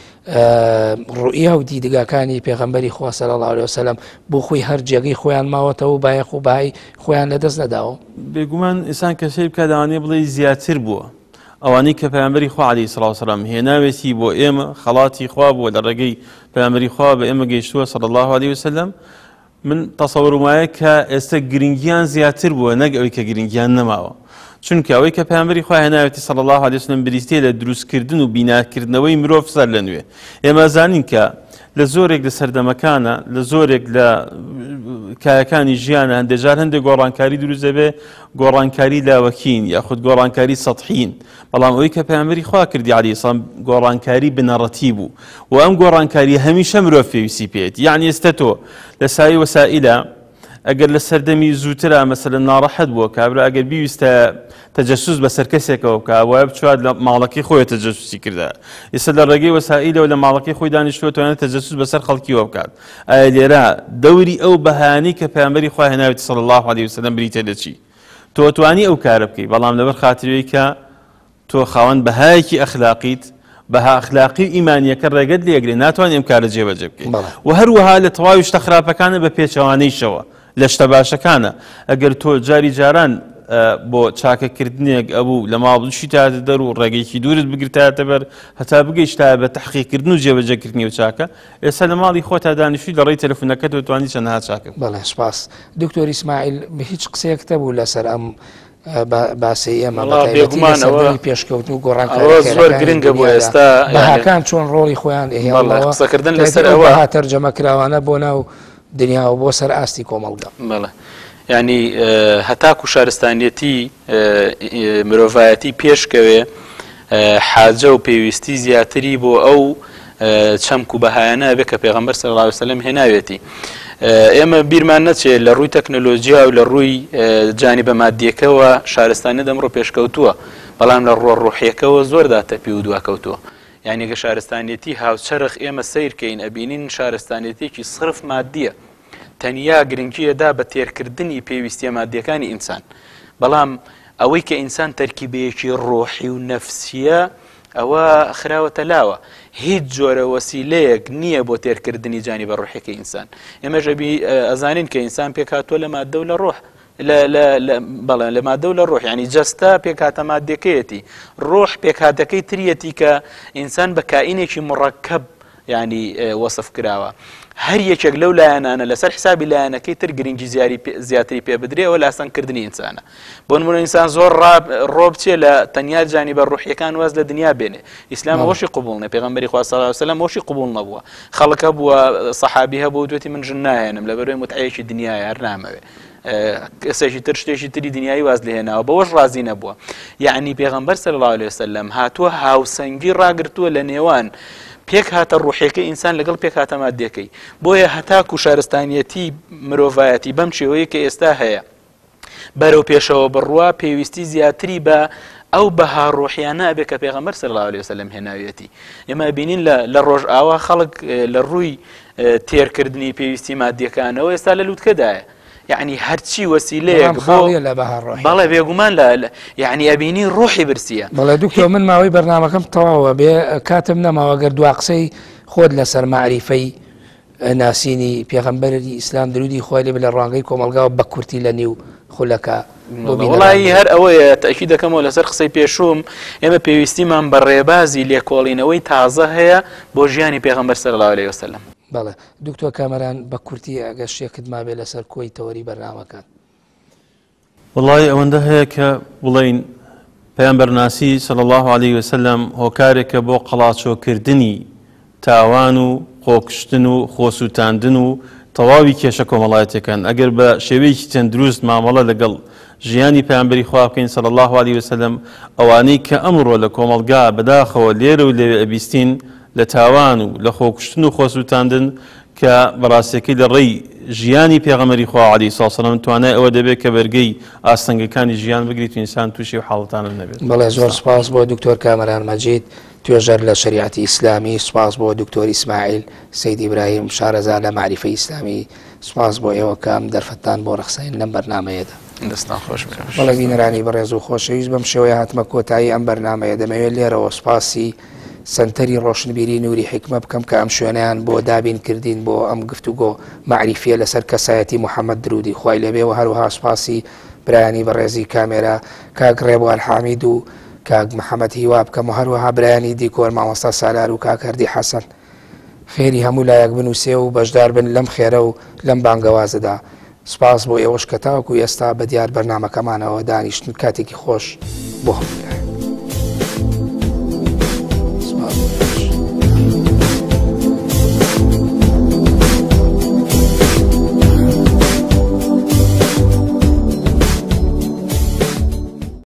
S1: ڕوئیا و دیدگاکانی پێغەمبەری خوا صلی الله علیه وسلم بۆ خۆی هەر جێگەی خۆیان ماوەتەوە و بایەخ و بای خۆیان لەدەست نەداوە
S3: بێگومان ئینسان کەسێک بکات دەوانێ بڵێ زیاتر بووە ئەوانەی کە پەیامبەری خوا عەلەیهی سەڵاتو وسەلام هێناوێتی بۆ ئێمە خەڵاتی خوا بووە لە ڕێگەی پەیامبەری خوا بە ئێمە گەیشتووە صلی الله علیه وسلم من تەسەوڕم وایە کە ئێستا گرنگیان زیاتر بووە نەک ئەوەی کە گرنگیان نەماوە چونکە ئەوەی کە پەیامبەری خوا هێناوێتی صلی الله علیه وسلم بریتیە لە دروستکردن و بیناکردنەوەی مرۆڤ سەر لە نوێ ئێمە زانین کە لە زۆرێک لە سەردەمەکانە لە زۆرێک لە کایەکانی ژیانە هەندێک جار هەندێک گۆڕانکاری دروست دەبێ گۆڕانکاری لاوەکین یاخود گۆڕانکاری سەطحین بەڵام ئەوەی کە پەیامبەری خوا کردی عەلەیهی سەلام گۆڕانکاری بنەڕەتی بوو و ئەم گۆڕانکاری هەمیشە مرۆڤ پێویستی پێێت یعنی ئێستا تۆ لە سای وەسائلە ئەگەر لە سەردەمی زووترە مەسەلەن ناڕەحەت بووە کابرا ئەگەر بیویستە تەجەسوس بەسەر کەسێکەوە بکە وایە بچوات لە ماڵەکەی خۆی تەجەسوسی کردا ئێستا لە ڕێگەی وەسائلەوە لە ماڵەکەی خۆی دانیشتووە توانێت تەجەسوس بەسەر خەڵکیەوە بکات ئایا لێرە دەوری ئەو بەهانەی کە پەیامبەری خوا هێناوێتی صلی الله علیه وسلم بریتە لە چی تۆ توانی ئەو کارە بکەی بەڵام لەبەر خاترەوەی کە تۆ خاوەن بەهایەکی ئەخلاقیت بەها ئەخلاقی و ئیمانیەکە ڕێگەت لێگرێ ناتوانێت ئەم کارە جێبەجێ بکەیت و هەروەها لە تەواوی شتە خراپەکانە بە پێچەوانەیشەوە لە شتە باشەکانە ئەگەر تۆ جاری جاران بۆ چاکەکردنێک ئەبوو لە ماڵدوشی تاتە دەر و ڕێگەیەکی دوورت بگرتاتە بەر هەتا بگەیشتا بە تەحقیقکردن و جێبەجێکردنی و چاکە ئێستا لە ماڵی خۆتا دانیشتوی لە ڕێی تەلەفۆنەکەت و توانی چەندەها چاکە
S1: بەڵێ سپاس دکتۆر ئیسماعیل هیچ قسەیەک تەبوو لەسەر ئەم باسی ئێمە
S2: بێگومانەوە
S1: پێشکەوت و گۆڕان
S2: زۆر گرنگە بۆ ئێستا
S1: بەهاکان چۆن ڕۆڵی خۆیان
S2: قسەکردن لەسەر ئەوە
S1: تەرجەمە کراوانە بۆ ناو دنیا و بۆ سەر ئاستی کۆمەڵگا.
S2: بەڵێ ینی هەتاکو شارستانیەتی مرۆڤایەتی پێشکەوێ حاجە و پێویستی زیاتری بۆ ئەو چەمک و بەهایانە بێ کە پێغەمبەر صلی الله علیه وسلم هێناوێتی. ئێمە بیرمان نەچێت لە ڕووی تەکنۆلۆژیا و لە ڕووی جانیبە مادیەکەوە شارستانی دەمڕۆ پێشکەوتووە، بەڵام لە ڕۆ ڕوحیەکەەوە زۆر داتەپی و دواکەوتووە. یعنی گە شارستانیەتی هاوچەرخ ئێمە سیرکەین ئەبینین شارستانیەتێکی صرف مادیە، تەنیا گرنگیەدا بە تێرکردنی پێویستیە مادیەکانی ئینسان، بەڵام ئەوەی کە ئینسان تەرکیبەیەکی ڕۆحی و نەفسیە ئەوە خراوەتە لاوە، هیچ جۆرە وەسیلەیەک نییە بۆ تێرکردنی جانیبە ڕوحیەکەی ئینسان. ئێمەش ئەزانین کە ئینسان پێکهاتووە لە مادە و لە ڕۆح بەڵێ لە مادە و لە ڕۆح، ینی جەستە پێکهاتە مادیەکەیەتی، ڕۆح پێکهاتەکەی تریەتی کە ئینسان بە کائینێکی مڕەکەب ینی وەسف کراوە. هەر یەکێک لەو لایەنانە لەسەر حسابی لایەنەکەی تر گرنگی زیاتری پێ بدرێەوە لاسانکردنی ئینسانە. بۆ نمونە ئینسان زۆر ڕۆ بچێ لە تەنیا جانیبە ڕوحیەکان واز لە دنیا بێنێ. ئیسلام وەشی قبوڵ نە، پێغەمبەری خوا صلی الله علیه وسلم وەشی قبوڵ نەبووە. خەڵک هەبووە سەحابی هەبوو دوێتی من ژن ناهێنم لەبەرەوەی متعەیەکی دنیایە هەر نامەوێ، کەسێکی تر شتێکی تری دنیایی واز لێ هێناوە، بەوەش ڕازی نەبووە. یعنی پێغەمبەر صلی الله علیه وسلم هاتووە هاوسەنگی ڕاگرتووە لە نێوان پێک هاتە ڕوحیەکەی ئینسان لەگەڵ پێک هاتە مادیەکەی. بۆیە هەتاکو شارستانیەتی مرۆڤایەتی بەم شێوەیە کە ئێستا هەیە بەرەو پێشەوە بڕوا پێویستی زیاتری بە ئەو بەها ڕوحیانە بێ کە پێغەمبەر صلی الله علیه وسلم هێناویەتی. ئێمە بینین لە ڕۆژ ئاوا خەڵک لە ڕووی تێرکردنی پێویستی مادیەکانەوە ئێستا لە لووتکەدایە، یعنی هەرچی وەسیلەیەک بەڵێ بێگومان لە یعنی ئەبینی ڕوحی برسیە.
S1: بەڵێ دوکتۆ من ماوەی بەرنامەکەم تەواوە بێ کاتم نەماوە گەر دوا قسەی خۆت لەسەر معریفەی ناسینی پێغەمبەری ئیسلام درودی خۆی لێ لە ڕوانگەی کۆمەلگاوە بە کورتی لە نێو خولەکە.
S2: وڵی هەر ئەوەیە تەکی دەکەمەوە لەسەر قسەی پێشوم، ئێمە پێویستیمان بە ڕێبازی لێکۆڵینەوەی تازە هەیە بۆ ژیانی پێغەمبەر صلی الله علیه وسلم.
S1: بەڵێ دکتۆر کامەران بە کورتی ئەگە شتێکت مابێ لەسەر کۆی تەوەری بەرنامەکان.
S3: وڵی ئەوەندە هەیە کە بڵین پەیامبەرناسی صلی الله علیه وسلم هۆکارێکە بۆ قەڵاچۆکردنی تاوان و خۆکشتن و خۆسووتاندن و تەواوی کێشە کۆمەڵایەتەکان. ئەگەر بە شێوەیەکی چەند دروست مامەڵە لەگەڵ ژیانی پەیامبەری خوا بکەین صلی الله علیه وسلم، ئەوانەی کە ئەمڕۆ لە کۆمەڵگا بەداخەوە لێرە و لێوێ ئەبیستین لە تاوان و لە خۆکشتن و خۆسووتاندن کە بەڕاستیەکەی لە ڕێی ژیانی پێغەمبەری خوا عەلەیهی سڵاو وسەلام توانای ئەوە دەبێت کە بەرگەی ئاستەنگەکانی ژیان بگریت و ئینسان تووشی و حاڵەتانە نەبێت.
S1: بەڵێ زۆر سپاس بۆ دکتۆر کامەران مەجید، توێژەر لە شریعەتی ئیسلامی، سپاس بۆ دکتۆر ئیسماعیل سەید ئیبراهیم شارەزا لە معریفەی ئیسلامی، سپاس بۆ ئێوە کەم دەرفەتان بۆ ڕخسەین لەم بەرنامەیەدا.
S2: دەستان خۆش
S1: بەڵێ بینەرانی بەڕێز و خۆشەویست، بەم شێوەیە هاتمە کۆتایی ئەم بەرنامەیە. دەمەوێت لێرەوە سپاسی سنتەری ڕۆشنبیری نووری حکمە بکەم کە ئەم شوێنیان بۆ دابین کردین بۆ ئەم گفتوگۆ معریفیە لەسەر کەسایەتی محەممەد درودی خوای لەبێ و هەروها سپاسی برایانی بەڕێزی کامێرا کاک ڕێبوار حامید و کاک محەممەد هیوا بکەم و هەروەها برایانی دیکۆر مامۆستا سالار و کاک هەردی حەسەن. خێری هەموو لایەک بنووسێ و بەشدار بن لەم خێرە و لەم بانگەوازەدا. سپاس بۆ ئێوەش کە تاوەکو ئێستا بە دیار بەرنامەکەمانەوە دانیشتن. کاتێکی خۆش بۆ هەموو.